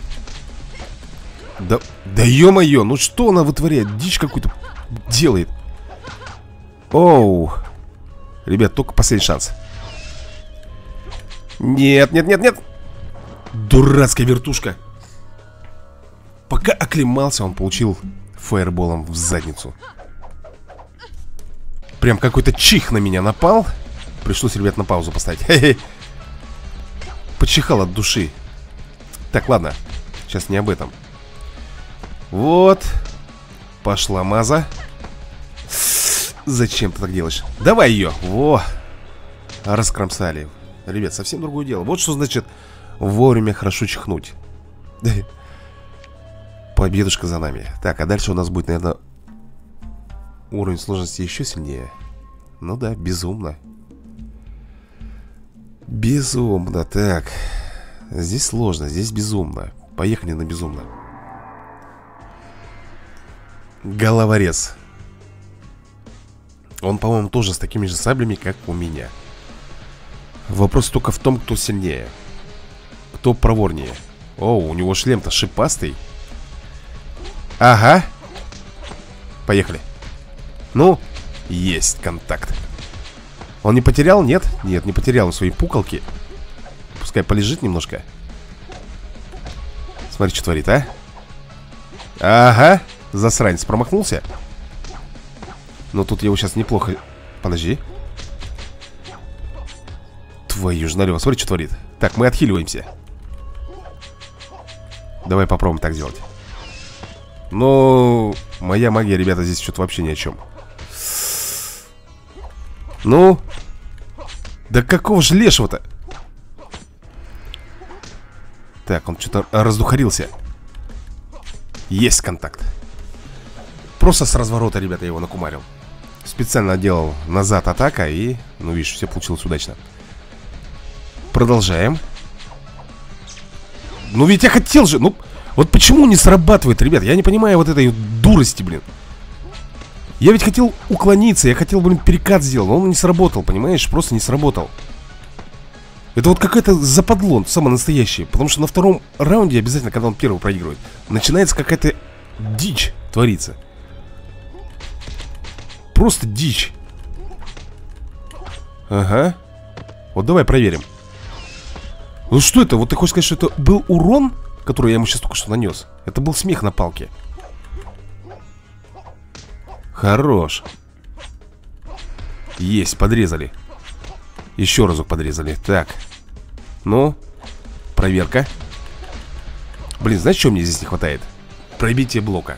Да, да ё-моё, ну что она вытворяет? Дичь какую-то делает. Оу. Ребят, только последний шанс. Нет, нет, нет, нет. Дурацкая вертушка. Пока оклемался, он получил фаерболом в задницу. Прям какой-то чих на меня напал. Пришлось, ребят, на паузу поставить. Хе-хе. Почихал от души. Так, ладно. Сейчас не об этом. Вот. Пошла маза. Зачем ты так делаешь? Давай ее. Во. Раскромсали. Ребят, совсем другое дело. Вот что значит вовремя хорошо чихнуть. Победушка за нами. Так, а дальше у нас будет, наверное, уровень сложности еще сильнее. Ну да, безумно. Безумно. Так. Здесь сложно, здесь безумно. Поехали на безумно. Головорез. Он, по-моему, тоже с такими же саблями, как у меня. Вопрос только в том, кто сильнее. Кто проворнее. О, у него шлем-то шипастый. Ага. Поехали. Ну, есть контакт. Он не потерял? Нет? Нет, не потерял свои пуколки. Пускай полежит немножко. Смотри, что творит, а. Ага. Засранец промахнулся. Но тут я его сейчас неплохо... Подожди. Твою ж налево. Смотри, что творит. Так, мы отхиливаемся. Давай попробуем так сделать. Но моя магия, ребята, здесь что-то вообще ни о чем. Ну. Да какого же лешего-то? Так, он что-то раздухарился. Есть контакт. Просто с разворота, ребята, я его накумарил. Специально делал назад атака. И, ну видишь, все получилось удачно. Продолжаем. Ну ведь я хотел же. Ну, вот почему не срабатывает, ребят? Я не понимаю вот этой дурости, блин. Я ведь хотел уклониться. Я хотел, блин, перекат сделать, но он не сработал, понимаешь? Просто не сработал. Это вот какая-то западлон, самое настоящее. Потому что на втором раунде, обязательно, когда он первый проигрывает, начинается какая-то дичь твориться. Просто дичь. Ага. Вот давай проверим. Ну что это? Вот ты хочешь сказать, что это был урон, который я ему сейчас только что нанес? Это был смех на палке. Хорош. Есть, подрезали. Еще разок подрезали. Так. Ну, проверка. Блин, знаешь, что мне здесь не хватает? Пробитие блока.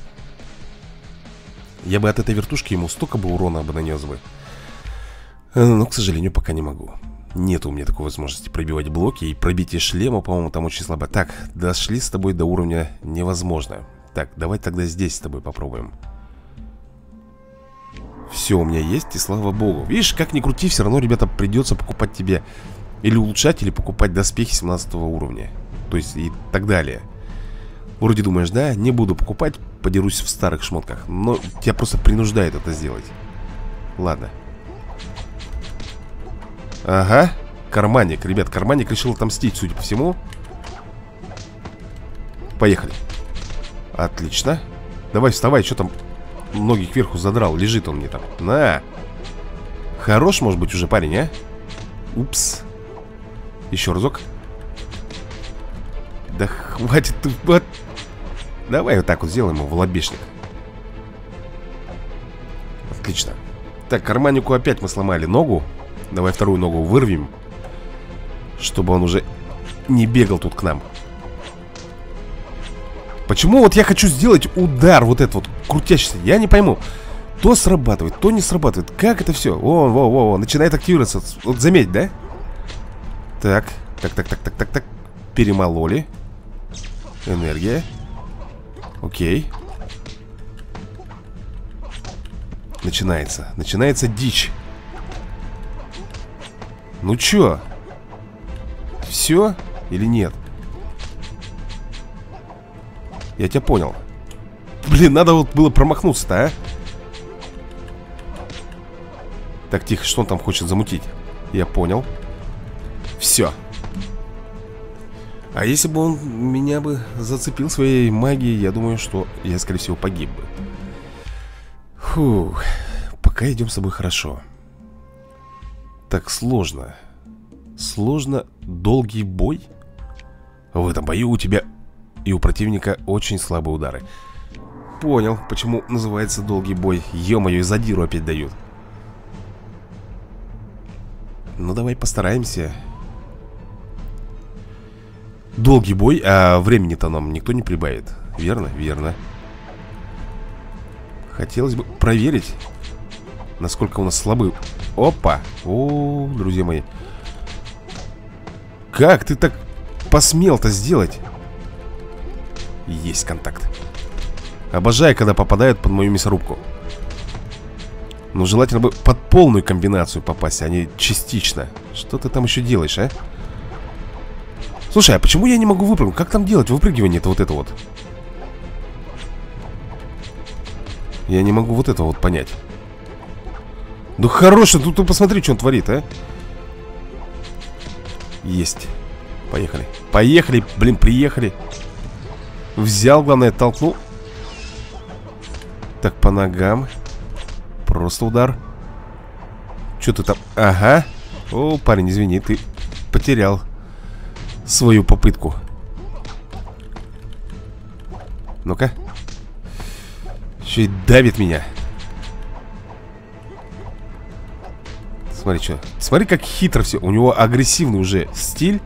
Я бы от этой вертушки ему столько бы урона бы нанес бы. Но, к сожалению, пока не могу. Нет у меня такой возможности пробивать блоки. И пробитие шлема, по-моему, там очень слабо. Так, дошли с тобой до уровня невозможно. Так, давай тогда здесь с тобой попробуем. Все у меня есть, и слава богу. Видишь, как ни крути, все равно, ребята, придется покупать тебе или улучшать, или покупать доспехи семнадцатого уровня. То есть и так далее. Вроде думаешь, да, не буду покупать, подерусь в старых шмотках. Но тебя просто принуждает это сделать. Ладно. Ага, карманник, ребят, карманник решил отомстить, судя по всему. Поехали. Отлично. Давай, вставай, что там? Ноги кверху задрал, лежит он мне там. На. Хорош, может быть, уже парень, а? Упс. Еще разок. Да хватит ты, вот. Давай вот так вот сделаем ему в лобешник. Отлично. Так, карманнику опять мы сломали ногу. Давай вторую ногу вырвем, чтобы он уже не бегал тут к нам. Почему вот я хочу сделать удар вот этот вот крутящийся? Я не пойму. То срабатывает, то не срабатывает. Как это все? О, во, во, во, начинает активироваться. Вот заметь, да? Так, так, так, так, так, так, так. Перемололи. Энергия. Окей. Начинается, начинается дичь. Ну чё? Все или нет? Я тебя понял. Блин, надо вот было промахнуться-то, а? Так, тихо, что он там хочет замутить? Я понял. Все. А если бы он меня бы зацепил своей магией, я думаю, что я, скорее всего, погиб бы. Фух. Пока идем с собой хорошо. Так, сложно. Сложно. Долгий бой? В этом бою у тебя и у противника очень слабые удары. Понял, почему называется долгий бой. Ё-моё, и задиру опять дают. Ну, давай постараемся. Долгий бой, а времени-то нам никто не прибавит. Верно? Верно. Хотелось бы проверить, насколько у нас слабы. Опа! О, друзья мои. Как ты так посмел-то сделать? Есть контакт. Обожаю, когда попадают под мою мясорубку. Но желательно бы под полную комбинацию попасть, а не частично. Что ты там еще делаешь, а? Слушай, а почему я не могу выпрыгнуть? Как там делать выпрыгивание-то вот это вот? Я не могу вот это вот понять. Ну хорош, тут ты посмотри, что он творит, а? Есть. Поехали. Поехали, блин, приехали. Взял, главное, толкнул. Так, по ногам. Просто удар. Что ты там? Ага. О, парень, извини, ты потерял свою попытку. Ну-ка. Еще и давит меня. Смотри, что. Смотри, как хитро все. У него агрессивный уже стиль.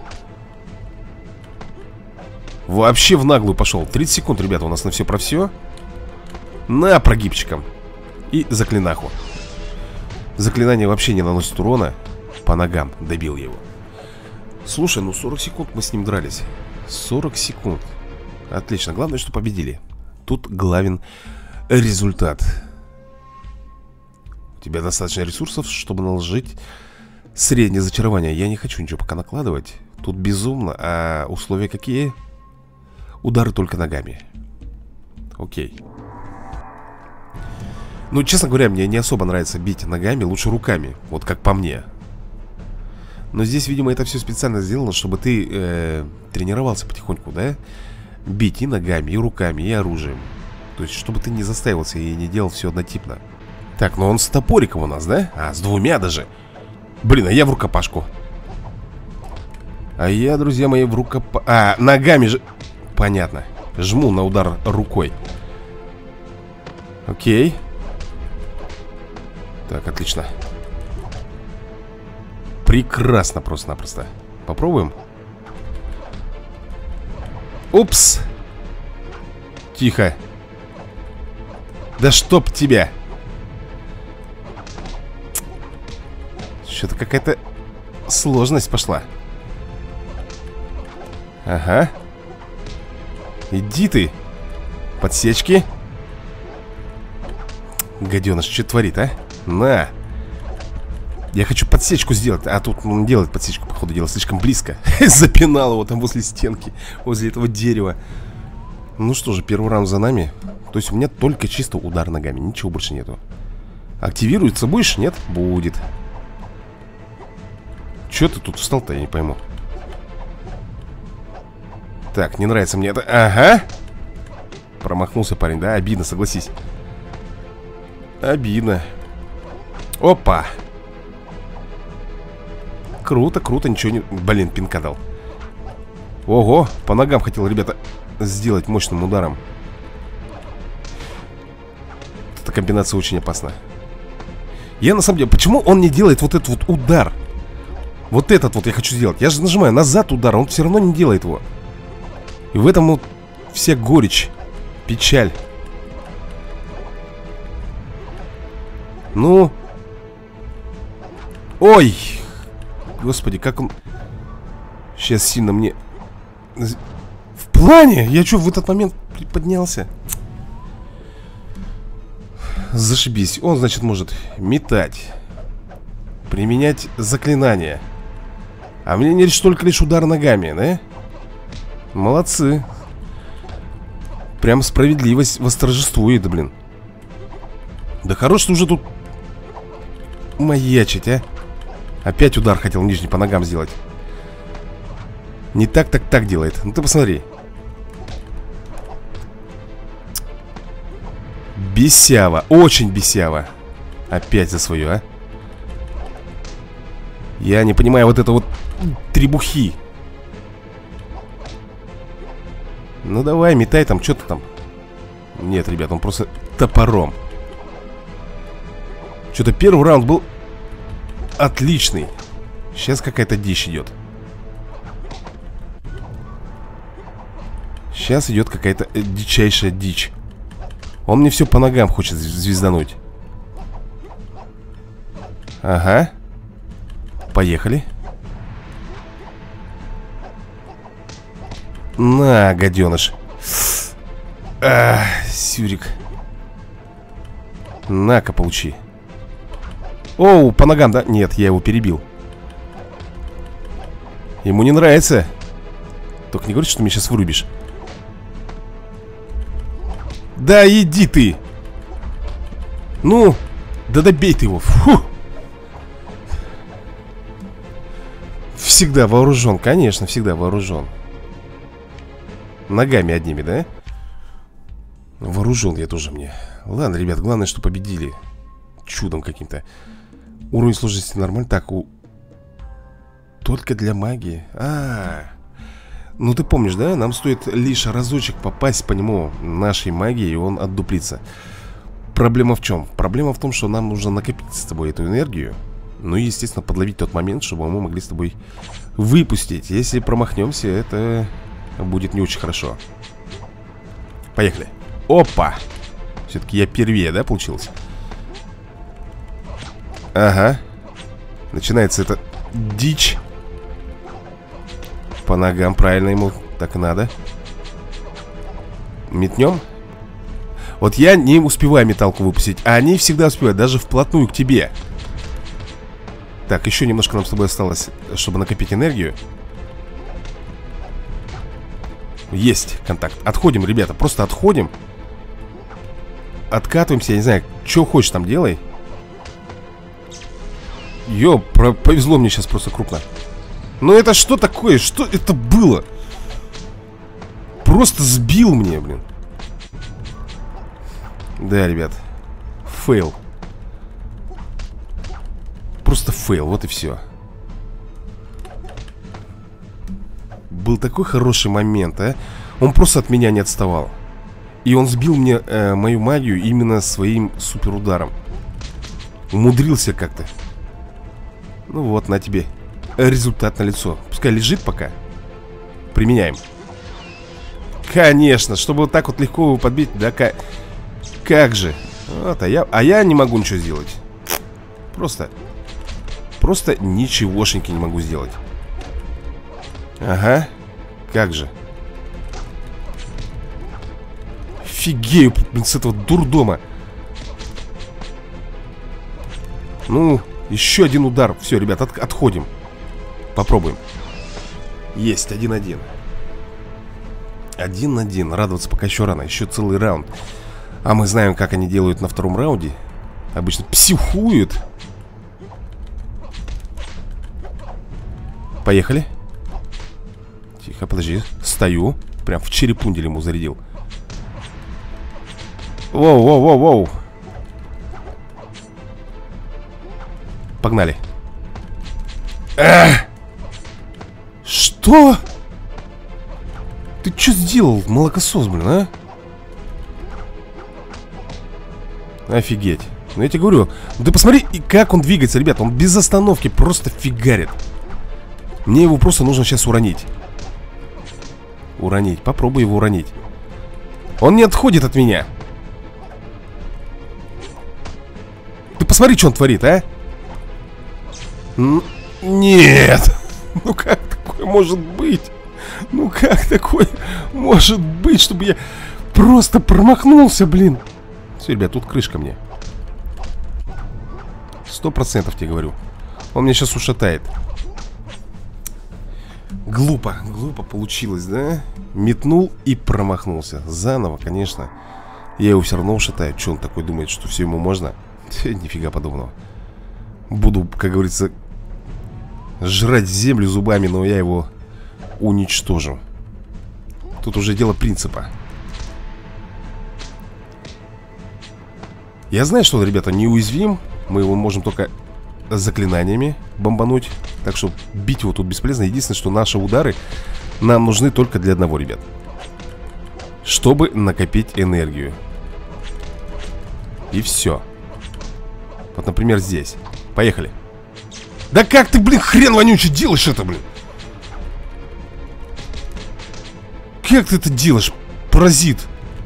Вообще в наглую пошел. тридцать секунд, ребята, у нас на все про все. На прогибчиком. И заклинаху. Заклинание вообще не наносит урона. По ногам добил его. Слушай, ну сорок секунд мы с ним дрались. сорок секунд. Отлично, главное, что победили. Тут главен результат. У тебя достаточно ресурсов, чтобы наложить среднее зачарование. Я не хочу ничего пока накладывать. Тут безумно. А условия какие? Удары только ногами. Окей. Ну, честно говоря, мне не особо нравится бить ногами, лучше руками. Вот как по мне. Но здесь, видимо, это все специально сделано, чтобы ты э, тренировался потихоньку, да? Бить и ногами, и руками, и оружием. То есть, чтобы ты не застаивался и не делал все однотипно. Так, ну он с топориком у нас, да? А, с двумя даже. Блин, а я в рукопашку. А я, друзья мои, в рукопашку. А, ногами же... Понятно. Жму на удар рукой. Окей. Так, отлично. Прекрасно просто-напросто. Попробуем. Упс. Тихо. Да чтоб тебя. Что-то какая-то сложность пошла. Ага. Иди ты. Подсечки. Гаденыш, что творит, а? На. Я хочу подсечку сделать. А тут он делает подсечку, походу, дело слишком близко. Запинал его там возле стенки, возле этого дерева. Ну что же, первый раунд за нами. То есть у меня только чисто удар ногами, ничего больше нету. Активируется будешь? Нет? Будет. Че ты тут встал-то, я не пойму. Так, не нравится мне это. Ага. Промахнулся парень, да? Обидно, согласись. Обидно. Опа. Круто, круто, ничего не... Блин, пинка дал. Ого, по ногам хотел, ребята, сделать мощным ударом. Эта комбинация очень опасна. Я на самом деле... Почему он не делает вот этот вот удар? Вот этот вот я хочу сделать. Я же нажимаю назад удар, он все равно не делает его. И в этом вот вся горечь, печаль. Ну. Ой. Господи, как он сейчас сильно мне... В плане? Я что, в этот момент поднялся? Зашибись. Он, значит, может метать, применять заклинания. А мне не только лишь удар ногами, да? Молодцы. Прям справедливость восторжествует, блин. Да хорош ты уже тут маячить, а? Опять удар хотел нижний по ногам сделать. Не так, так, так делает. Ну ты посмотри. Бесява, очень бесява. Опять за свое, а? Я не понимаю вот это вот требухи. Ну давай, метай там, что-то там. Нет, ребят, он просто топором. Что-то первый раунд был отличный. Сейчас какая-то дичь идет. Сейчас идет какая-то дичайшая дичь. Он мне все по ногам хочет звездануть. Ага. Поехали. На, гаденыш. А, Сюрик. На-ка, получи. Оу, по ногам, да? Нет, я его перебил. Ему не нравится. Только не говори, что ты меня сейчас вырубишь. Да иди ты. Ну, да добей ты его. Фу. Всегда вооружен, конечно, всегда вооружен. Ногами одними, да? Вооружен я тоже мне. Ладно, ребят, главное, что победили. Чудом каким-то. Уровень сложности нормальный. Так, у... Только для магии. А, -а, а Ну ты помнишь, да? Нам стоит лишь разочек попасть по нему нашей магией, и он отдуплится. Проблема в чем? Проблема в том, что нам нужно накопить с тобой эту энергию. Ну и, естественно, подловить тот момент, чтобы мы могли с тобой выпустить. Если промахнемся, это будет не очень хорошо. Поехали. Опа! Все-таки я первее, да, получилось? Ага. Начинается эта дичь. По ногам, правильно ему так и надо. Метнем. Вот я не успеваю металку выпустить, а они всегда успевают, даже вплотную к тебе. Так, еще немножко нам с тобой осталось, чтобы накопить энергию. Есть контакт. Отходим, ребята, просто отходим. Откатываемся, я не знаю, что хочешь там делай. Ё, повезло мне сейчас просто крупно. Ну это что такое? Что это было? Просто сбил мне, блин. Да, ребят. Фейл. Просто фейл, вот и все. Был такой хороший момент, а? Он просто от меня не отставал. И он сбил мне э, мою магию именно своим суперударом. Умудрился как-то. Ну вот, на тебе. Результат налицо. Пускай лежит пока. Применяем. Конечно, чтобы вот так вот легко его подбить. Да как, как же. Вот, а я, а я не могу ничего сделать. Просто Просто ничегошеньки не могу сделать. Ага. Как же. Фигею, блин, с этого дурдома. Ну, еще один удар. Все, ребят, от отходим. Попробуем. Есть, один-один. Один-один. Радоваться пока еще рано. Еще целый раунд. А мы знаем, как они делают на втором раунде. Обычно психуют. Поехали. Тихо, подожди. Стою. Прям в черепундель ему зарядил. Воу-воу-воу-воу. Погнали. Эх! Что? Ты что сделал, молокосос, блин, а? Офигеть. Ну я тебе говорю, да посмотри, и как он двигается, ребят. Он без остановки просто фигарит. Мне его просто нужно сейчас уронить. Уронить, попробуй его уронить. Он не отходит от меня. Ты посмотри, что он творит, а? Н- Нет. Ну как такое может быть? Ну как такое может быть, чтобы я просто промахнулся, блин? Все, ребят, тут крышка мне. Сто процентов тебе говорю. Он меня сейчас ушатает. Глупо, глупо получилось, да? Метнул и промахнулся. Заново, конечно. Я его все равно ушатаю. Че он такой думает, что все ему можно? Нифига подобного. Буду, как говорится, жрать землю зубами, но я его уничтожу. Тут уже дело принципа. Я знаю, что он, ребята, неуязвим. Мы его можем только заклинаниями бомбануть. Так что бить его тут бесполезно. Единственное, что наши удары нам нужны только для одного, ребят. Чтобы накопить энергию. И все. Вот, например, здесь. Поехали. Да как ты, блин, хрен вонючий делаешь это, блин? Как ты это делаешь, паразит?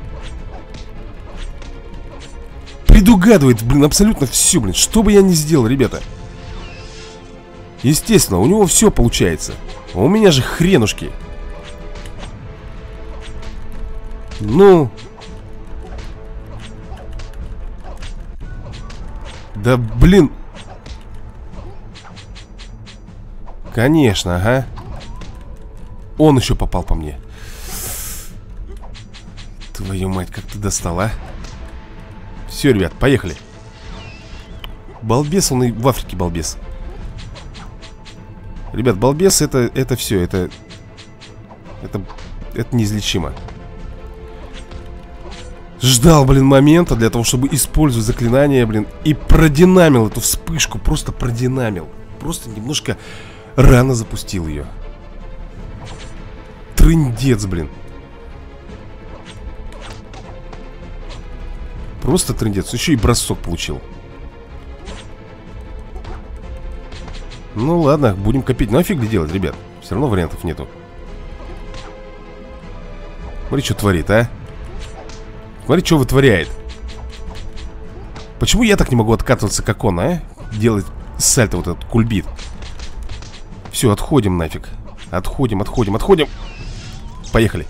Предугадывает, блин, абсолютно все, блин. Что бы я ни сделал, ребята. Естественно, у него все получается. А у меня же хренушки. Ну. Да, блин. Конечно, ага. Он еще попал по мне. Твою мать, как ты достал, а? Все, ребят, поехали. Балбес, он и в Африке балбес. Ребят, балбес это, это все, это, это, это неизлечимо. Ждал, блин, момента для того, чтобы использовать заклинание, блин. И продинамил эту вспышку, просто продинамил. Просто немножко рано запустил ее. Трындец, блин. Просто трындец, еще и бросок получил. Ну ладно, будем копить. Ну а фиг ли делать, ребят? Все равно вариантов нету. Смотри, что творит, а? Смотри, что вытворяет. Почему я так не могу откатываться, как он, а? Делать сальто, вот этот кульбит. Все, отходим нафиг. Отходим, отходим, отходим. Поехали.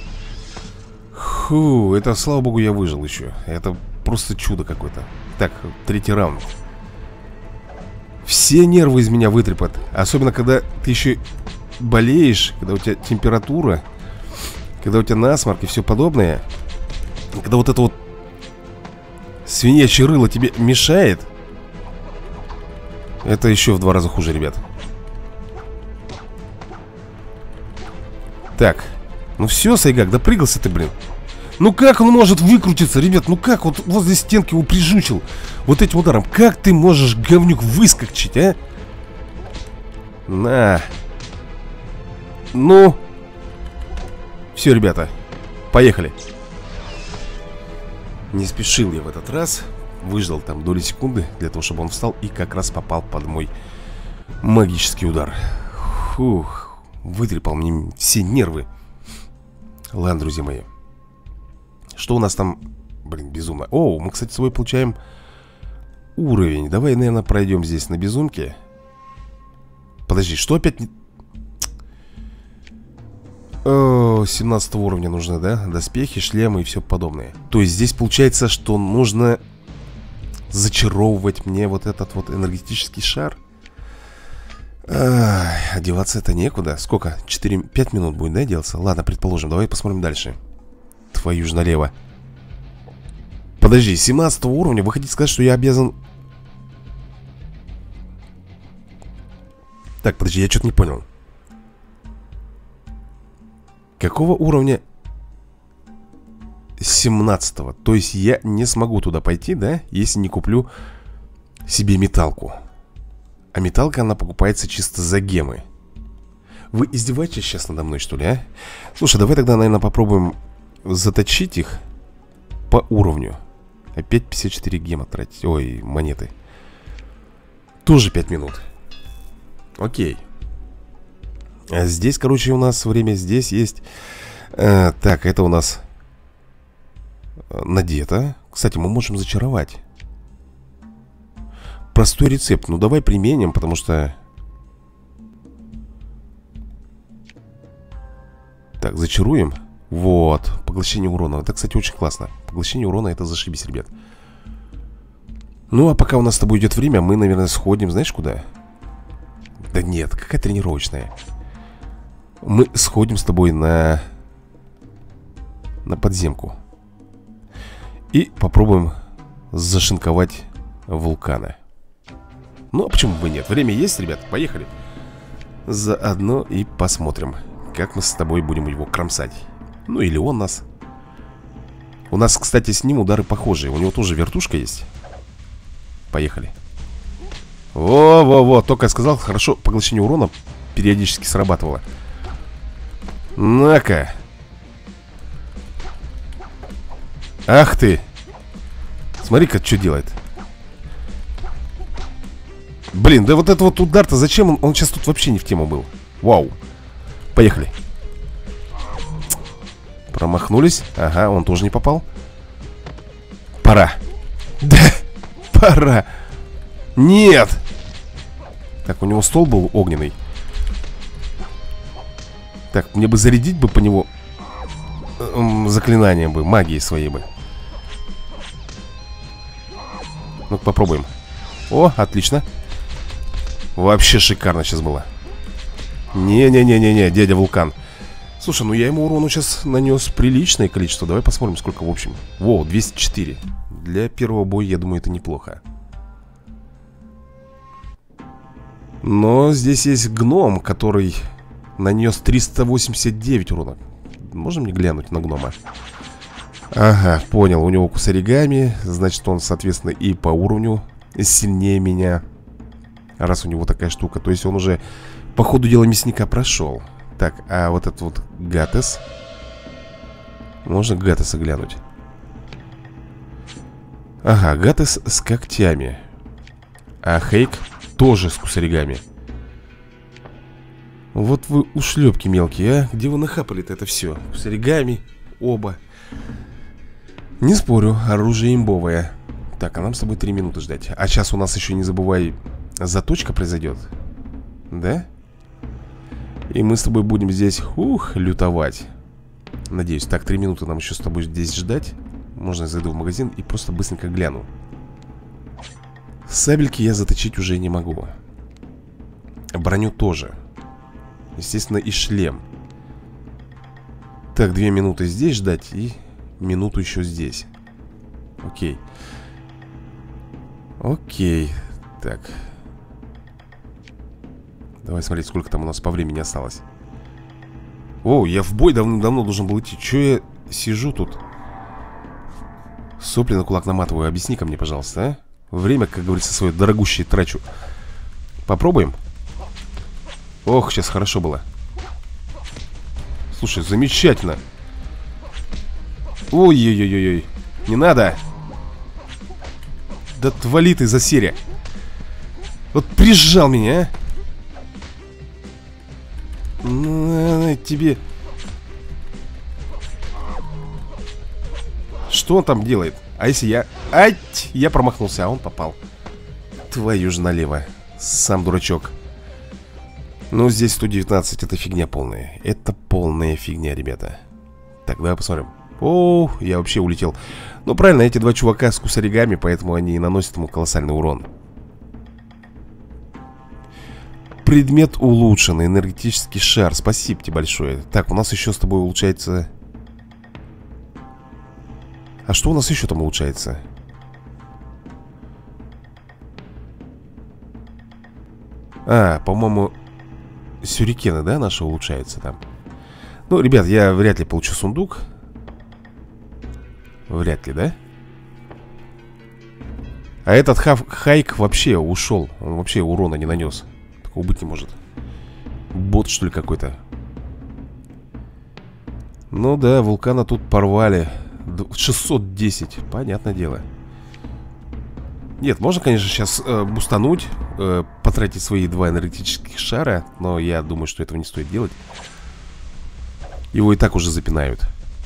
Фу, это, слава богу, я выжил еще. Это просто чудо какое-то. Так, третий раунд. Все нервы из меня вытрепат. Особенно, когда ты еще болеешь, когда у тебя температура, когда у тебя насморк и все подобное. Когда вот это вот свинячье рыло тебе мешает. Это еще в два раза хуже, ребят. Так, ну все, Сайгак, допрыгался ты, блин. Ну как он может выкрутиться, ребят? Ну как вот возле стенки его прижучил вот этим ударом? Как ты можешь, говнюк, выскочить, а? На. Ну. Все, ребята, поехали. Не спешил я в этот раз. Выждал там доли секунды для того, чтобы он встал и как раз попал под мой магический удар. Фух, вытрепал мне все нервы. Ладно, друзья мои. Что у нас там? Блин, безумно. О, мы, кстати, с собой получаем уровень. Давай, наверное, пройдем здесь на безумке. Подожди, что опять не... О, семнадцатого уровня нужны, да? Доспехи, шлемы и все подобное. То есть здесь получается, что нужно зачаровывать мне вот этот вот энергетический шар. Ах, одеваться это некуда. Сколько? четыре-пять минут будет, да, делаться? Ладно, предположим, давай посмотрим дальше. Твою ж налево. Подожди, семнадцатого уровня, вы хотите сказать, что я обязан... Так, подожди, я что-то не понял. Какого уровня? семнадцатого. То есть я не смогу туда пойти, да, если не куплю себе металку. А металка, она покупается чисто за гемы. Вы издеваетесь сейчас надо мной, что ли, а? Слушай, давай тогда, наверное, попробуем заточить их по уровню. Опять пятьдесят четыре гема тратить. Ой, монеты. Тоже пять минут. Окей. А здесь, короче, у нас время здесь есть. э, Так, это у нас надето. Кстати, мы можем зачаровать. Простой рецепт. Ну, давай применим, потому что... Так, зачаруем. Вот, поглощение урона. Это, кстати, очень классно. Поглощение урона, это зашибись, ребят. Ну, а пока у нас с тобой идет время, мы, наверное, сходим, знаешь, куда? Да нет, какая тренировочная. Мы сходим с тобой на... На подземку. И попробуем зашинковать вулкана. Ну, а почему бы нет? Время есть, ребят, поехали. Заодно и посмотрим, как мы с тобой будем его кромсать. Ну, или он нас. У нас, кстати, с ним удары похожие. У него тоже вертушка есть. Поехали. Во-во-во, только я сказал, хорошо, поглощение урона периодически срабатывало. На-ка. Ах ты. Смотри-ка, что делает. Блин, да вот этот вот удар-то зачем? Он, он сейчас тут вообще не в тему был. Вау. Поехали. Промахнулись. Ага, он тоже не попал. Пора. Да, пора. Нет. Так, у него стол был огненный. Так, мне бы зарядить бы по него заклинание бы, магией своей бы. Ну-ка, попробуем. О, отлично. Вообще шикарно сейчас было. Не-не-не-не-не, дядя Вулкан. Слушай, ну я ему урону сейчас нанес приличное количество. Давай посмотрим, сколько в общем. Воу, двести четыре. Для первого боя, я думаю, это неплохо. Но здесь есть гном, который нанес триста восемьдесят девять урона. Можем мне глянуть на гнома? Ага, понял, у него кусаригами. Значит, он, соответственно, и по уровню сильнее меня. Раз у него такая штука. То есть он уже по ходу дела мясника прошел. Так, а вот этот вот Гатес. Можно Гатеса глянуть. Ага, Гатес с когтями. А Хейк тоже с кусаригами. Вот вы ушлепки мелкие, а? Где вы нахапали-то это все? Кусаригами оба. Не спорю, оружие имбовое. Так, а нам с тобой три минуты ждать. А сейчас у нас еще, не забывай, заточка произойдет. Да? И мы с тобой будем здесь, ух, лютовать. Надеюсь. Так, три минуты нам еще с тобой здесь ждать. Можно я зайду в магазин и просто быстренько гляну. Сабельки я заточить уже не могу. Броню тоже. Естественно, и шлем. Так, две минуты здесь ждать и минуту еще здесь. Окей. Окей. Так. Давай смотреть, сколько там у нас по времени осталось. О, я в бой давно-давно должен был идти. Че я сижу тут? Сопли на кулак наматываю. Объясни-ка мне, пожалуйста, а? Время, как говорится, свое дорогущее трачу. Попробуем? Ох, сейчас хорошо было. Слушай, замечательно. Ой-ой-ой-ой. Не надо. Да отвали ты, засеря. Вот прижал меня, а? Ну, тебе. Что он там делает? А если я... Ать! Я промахнулся, а он попал. Твою же налево. Сам дурачок. Ну, здесь сто девятнадцать, это фигня полная. Это полная фигня, ребята. Так, давай посмотрим. О, я вообще улетел. Ну, правильно, эти два чувака с кусаригами, поэтому они наносят ему колоссальный урон. Предмет улучшен. Энергетический шар. Спасибо тебе большое. Так, у нас еще с тобой улучшается... А что у нас еще там улучшается? А, по-моему, сюрикены, да, наши улучшаются там. Ну, ребят, я вряд ли получу сундук. Вряд ли, да? А этот хав хайк вообще ушел. Он вообще урона не нанес. Такого быть не может. Бот, что ли, какой-то. Ну да, вулкана тут порвали. шестьсот десять, понятное дело. Нет, можно, конечно, сейчас э, бустануть, э, потратить свои два энергетических шара. Но я думаю, что этого не стоит делать. Его и так уже запинают.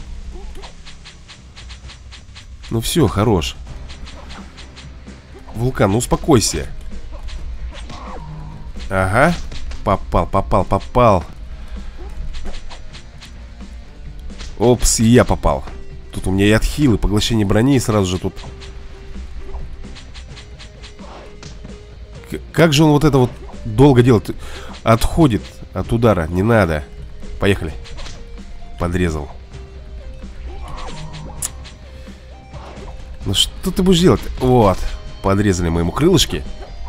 Ну все, хорош. Вулкан, ну успокойся. Ага. Попал, попал, попал. Опс, и я попал. Тут у меня и отхил, и поглощение брони, и сразу же тут... К как же он вот это вот долго делает? Отходит от удара, не надо. Поехали. Подрезал. Ну что ты будешь делать? Вот, подрезали мы ему крылышки.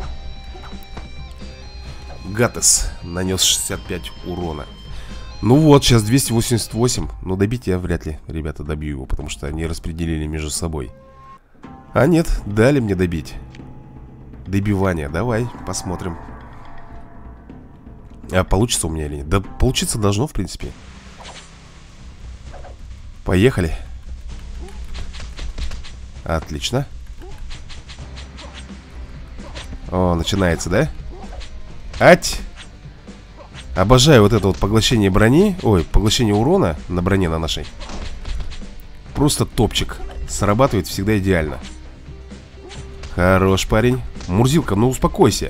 Гатес нанес шестьдесят пять урона. Ну вот, сейчас двести восемьдесят восемь. Но добить я вряд ли, ребята, добью его, потому что они распределили между собой. А нет, дали мне добить. Добивание, давай, посмотрим. А получится у меня или нет? Да получиться должно, в принципе. Поехали. Отлично. О, начинается, да? Ать! Обожаю вот это вот поглощение брони. Ой, поглощение урона на броне на нашей. Просто топчик. Срабатывает всегда идеально. Хорош, парень. Мурзилка, ну успокойся.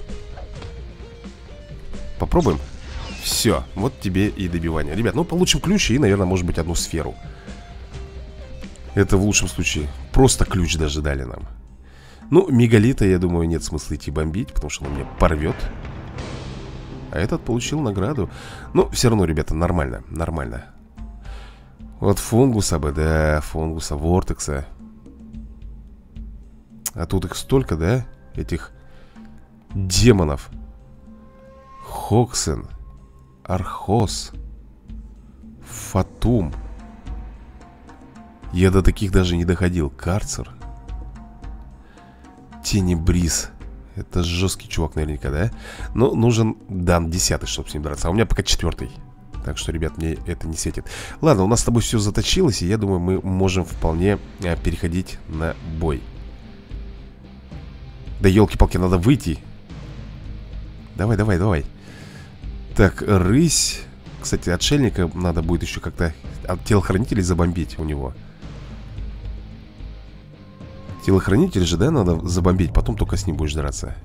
Попробуем. Все, вот тебе и добивание. Ребят, ну получим ключ и, наверное, может быть, одну сферу. Это в лучшем случае. Просто ключ даже дали нам. Ну, мегалита, я думаю, нет смысла идти бомбить, потому что он меня порвет. А этот получил награду. Ну, все равно, ребята, нормально, нормально. Вот фунгуса бы, да, фунгуса, вортекса. А тут их столько, да, этих демонов. Хоксен, Архос, Фатум. Я до таких даже не доходил. Карцер, Тенебриз. Это жесткий чувак наверняка, да? Но нужен дан десятый, чтобы с ним драться. А у меня пока четвертый. Так что, ребят, мне это не светит. Ладно, у нас с тобой все заточилось. И я думаю, мы можем вполне а, переходить на бой. Да елки-палки, надо выйти. Давай, давай, давай. Так, рысь. Кстати, отшельника надо будет еще как-то от телохранителей забомбить у него. Телохранитель же, да, надо забомбить. Потом только с ним будешь драться.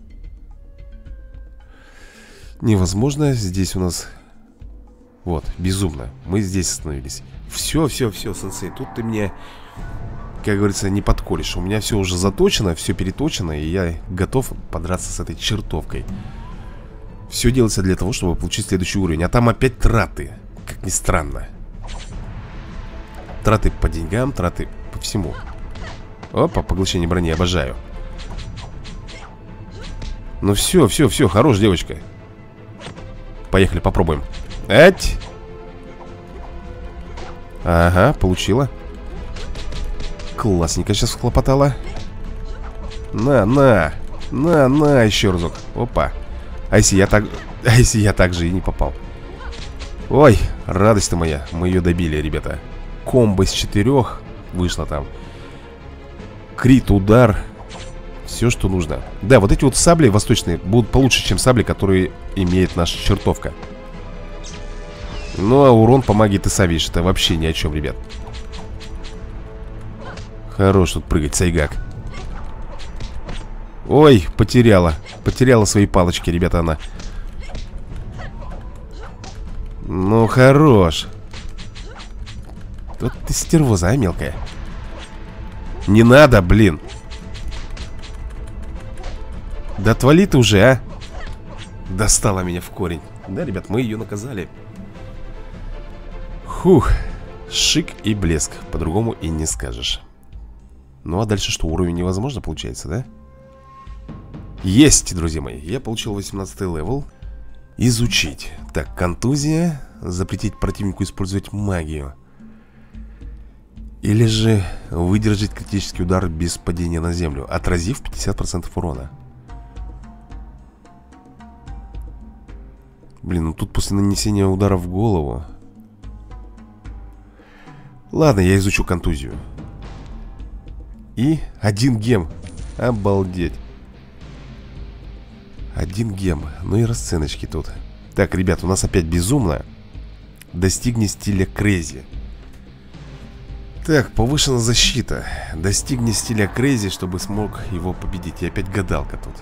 Невозможно. Здесь у нас... Вот, безумно. Мы здесь остановились. Все, все, все, сенсей. Тут ты мне, как говорится, не подколешь. У меня все уже заточено, все переточено. И я готов подраться с этой чертовкой. Все делается для того, чтобы получить следующий уровень. А там опять траты. Как ни странно. Траты по деньгам, траты по всему. Опа, поглощение брони, обожаю. Ну все, все, все, хорош, девочка. Поехали, попробуем. Эть. Ага, получила. Классненько сейчас вхлопотала. На, на. На, на, еще разок. Опа. А если я так... А если я так же и не попал? Ой, радость-то моя. Мы ее добили, ребята. Комбо из четырех вышло там. Крит, удар. Все, что нужно. Да, вот эти вот сабли восточные будут получше, чем сабли, которые имеет наша чертовка. Ну, а урон по магии ты совишь. Это вообще ни о чем, ребят. Хорош тут прыгать, Сайгак. Ой, потеряла. Потеряла свои палочки, ребята, она. Ну, хорош. Вот ты стервоза, а, мелкая. Не надо, блин. Да отвали ты уже, а. Достала меня в корень. Да, ребят, мы ее наказали. Фух. Шик и блеск. По-другому и не скажешь. Ну, а дальше что, уровень невозможно получается, да? Есть, друзья мои. Я получил восемнадцатый левел. Изучить. Так, контузия. Запретить противнику использовать магию. Или же выдержать критический удар без падения на землю, отразив пятьдесят процентов урона. Блин, ну тут после нанесения удара в голову. Ладно, я изучу контузию. И один гем. Обалдеть. Один гем. Ну и расценочки тут. Так, ребят, у нас опять безумно. Достигни стиля Крейзи. Так, повышена защита. Достигни стиля Крейзи, чтобы смог его победить. И опять гадалка тут.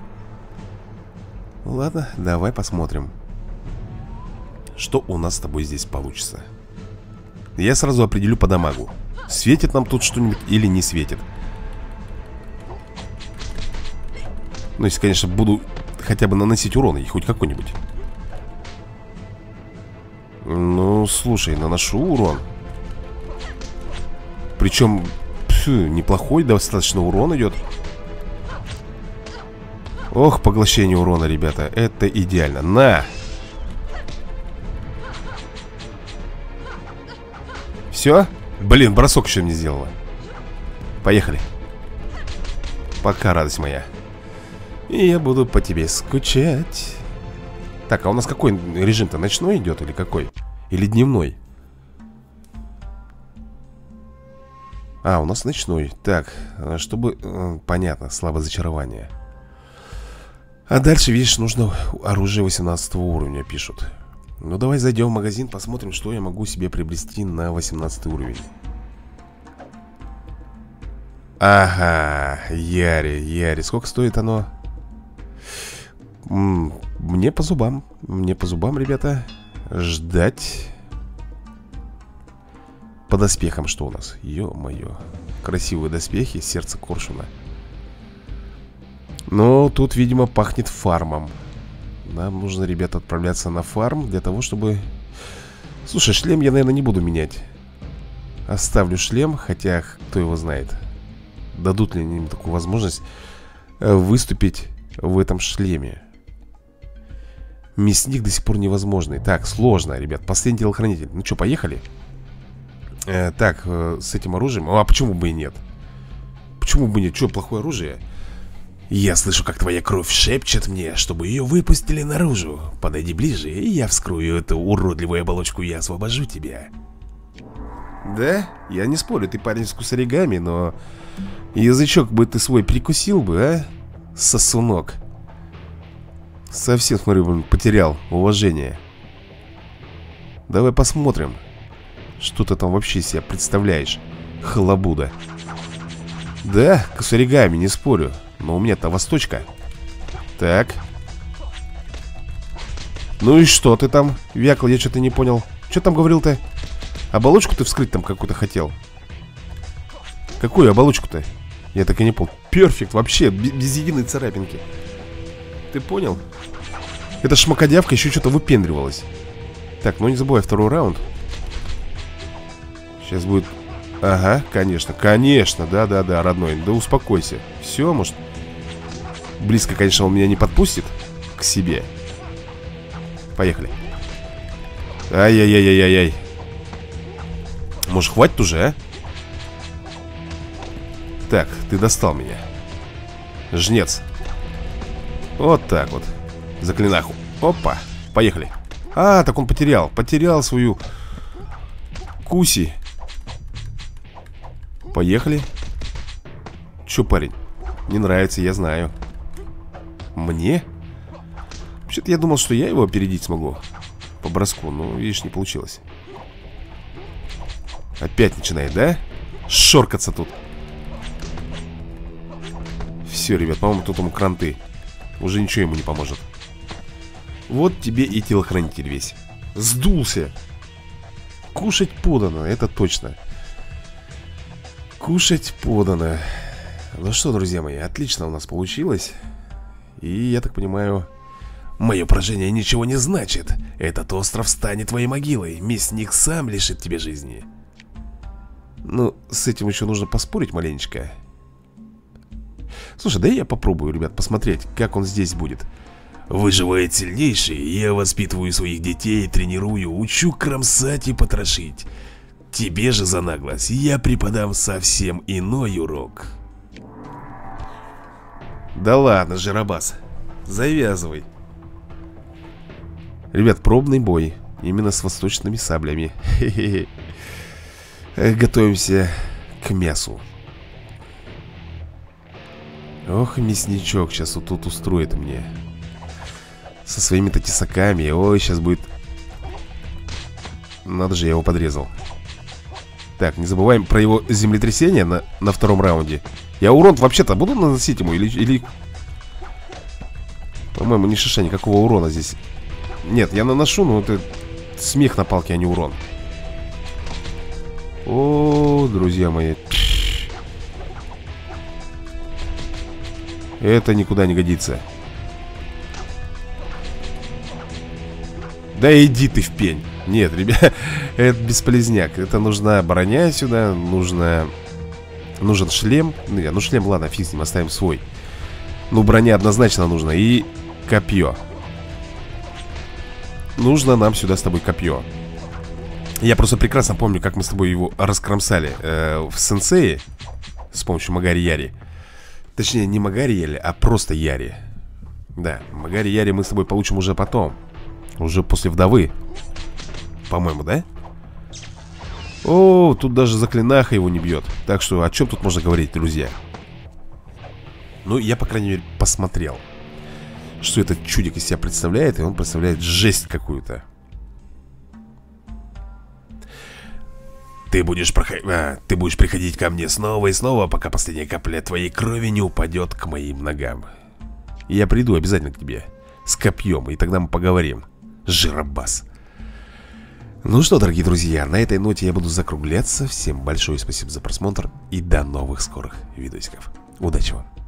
Ну ладно, давай посмотрим, что у нас с тобой здесь получится. Я сразу определю по дамагу. Светит нам тут что-нибудь или не светит. Ну, если, конечно, буду хотя бы наносить урон, и хоть какой-нибудь. Ну, слушай, наношу урон. Причем, пфу, неплохой достаточно урон идет. Ох, поглощение урона, ребята. Это идеально. На! Все? Блин, бросок еще не сделала. Поехали. Пока, радость моя. И я буду по тебе скучать. Так, а у нас какой режим-то? Ночной идет или какой? Или дневной? А, у нас ночной. Так, чтобы... э, понятно, слабое зачарование. А дальше, видишь, нужно оружие восемнадцатого уровня, пишут. Ну, давай зайдем в магазин, посмотрим, что я могу себе приобрести на восемнадцатый уровень. Ага, Яри, Яри. Сколько стоит оно? М-м, мне по зубам. Мне по зубам, ребята. Ждать. По доспехам что у нас? Ё-моё. Красивые доспехи, сердце коршуна. Но тут, видимо, пахнет фармом. Нам нужно, ребята, отправляться на фарм для того, чтобы... Слушай, шлем я, наверное, не буду менять. Оставлю шлем, хотя кто его знает. Дадут ли им такую возможность выступить в этом шлеме. Мясник до сих пор невозможный. Так, сложно, ребят. Последний телохранитель. Ну что, поехали? э, Так, э, с этим оружием. А почему бы и нет? Почему бы нет? Что, плохое оружие? Я слышу, как твоя кровь шепчет мне, чтобы ее выпустили наружу. Подойди ближе, и я вскрою эту уродливую оболочку, и я освобожу тебя. Да? Я не спорю, ты парень с кусаригами, но... Язычок бы ты свой прикусил бы, а? Сосунок. Совсем, смотри, потерял уважение. Давай посмотрим, что ты там вообще из себя представляешь, халабуда. Да, кусаригами, не спорю. Но у меня-то восточка. Так. Ну и что ты там, вякал, я что-то не понял. Что там говорил-то? Оболочку ты вскрыть там какую-то хотел? Какую оболочку-то? Я так и не понял. Перфект, вообще, без единой царапинки. Ты понял? Эта шмакодявка еще что-то выпендривалась. Так, ну не забывай, второй раунд. Сейчас будет... Ага, конечно, конечно, да-да-да, родной. Да успокойся. Все, может... Близко, конечно, он меня не подпустит к себе. Поехали. Ай-яй-яй-яй-яй. Может, хватит уже, а? Так, ты достал меня. Жнец. Вот так вот. Заклинаху. Опа, поехали. А, так он потерял. Потерял свою куси. Поехали. Че, парень? Не нравится, я знаю. Мне? Вообще-то я думал, что я его опередить смогу по броску, но, видишь, не получилось. Опять начинает, да? Шоркаться тут. Все, ребят, по-моему, тут ему кранты. Уже ничего ему не поможет. Вот тебе и телохранитель весь. Сдулся. Кушать подано, это точно. Кушать подано. Ну что, друзья мои, отлично у нас получилось. И я так понимаю, мое поражение ничего не значит. Этот остров станет твоей могилой. Мясник сам лишит тебя жизни. Ну, с этим еще нужно поспорить маленечко. Слушай, да я попробую, ребят, посмотреть, как он здесь будет. Выживает сильнейший. Я воспитываю своих детей, тренирую, учу кромсать и потрошить. Тебе же за наглость я преподам совсем иной урок. Да ладно, Жиробас, завязывай. Ребят, пробный бой. Именно с восточными саблями. Хе-хе-хе. Готовимся к мясу. Ох, мясничок сейчас вот тут устроит мне. Со своими-то тесаками. Ой, сейчас будет. Надо же, я его подрезал. Так, не забываем про его землетрясение на, на втором раунде. Я урон вообще-то буду наносить ему или... или... По-моему, ни шиша, никакого урона здесь. Нет, я наношу, но это смех на палке, а не урон. О, друзья мои. Это никуда не годится. Да иди ты в пень. Нет, ребят, это бесполезняк. Это нужна броня сюда. Нужно... Нужен шлем. Ну, ну шлем, ладно, фиг с ним, оставим свой. Ну, броня однозначно нужна. И копье. Нужно нам сюда с тобой копье. Я просто прекрасно помню, как мы с тобой его раскромсали э, в сенсее с помощью Магари Яри. Точнее, не Магари Яри, а просто Яри. Да, Магари Яри мы с тобой получим уже потом. Уже после вдовы. По-моему, да? О, тут даже заклинаха его не бьет. Так что о чем тут можно говорить, друзья? Ну, я, по крайней мере, посмотрел, что этот чудик из себя представляет. И он представляет жесть какую-то. Ты будешь, проход... а, ты будешь приходить ко мне снова и снова, пока последняя капля твоей крови не упадет к моим ногам. Я приду обязательно к тебе с копьем, и тогда мы поговорим. Жиробас. Ну что, дорогие друзья, на этой ноте я буду закругляться. Всем большое спасибо за просмотр и до новых скорых видосиков. Удачи вам.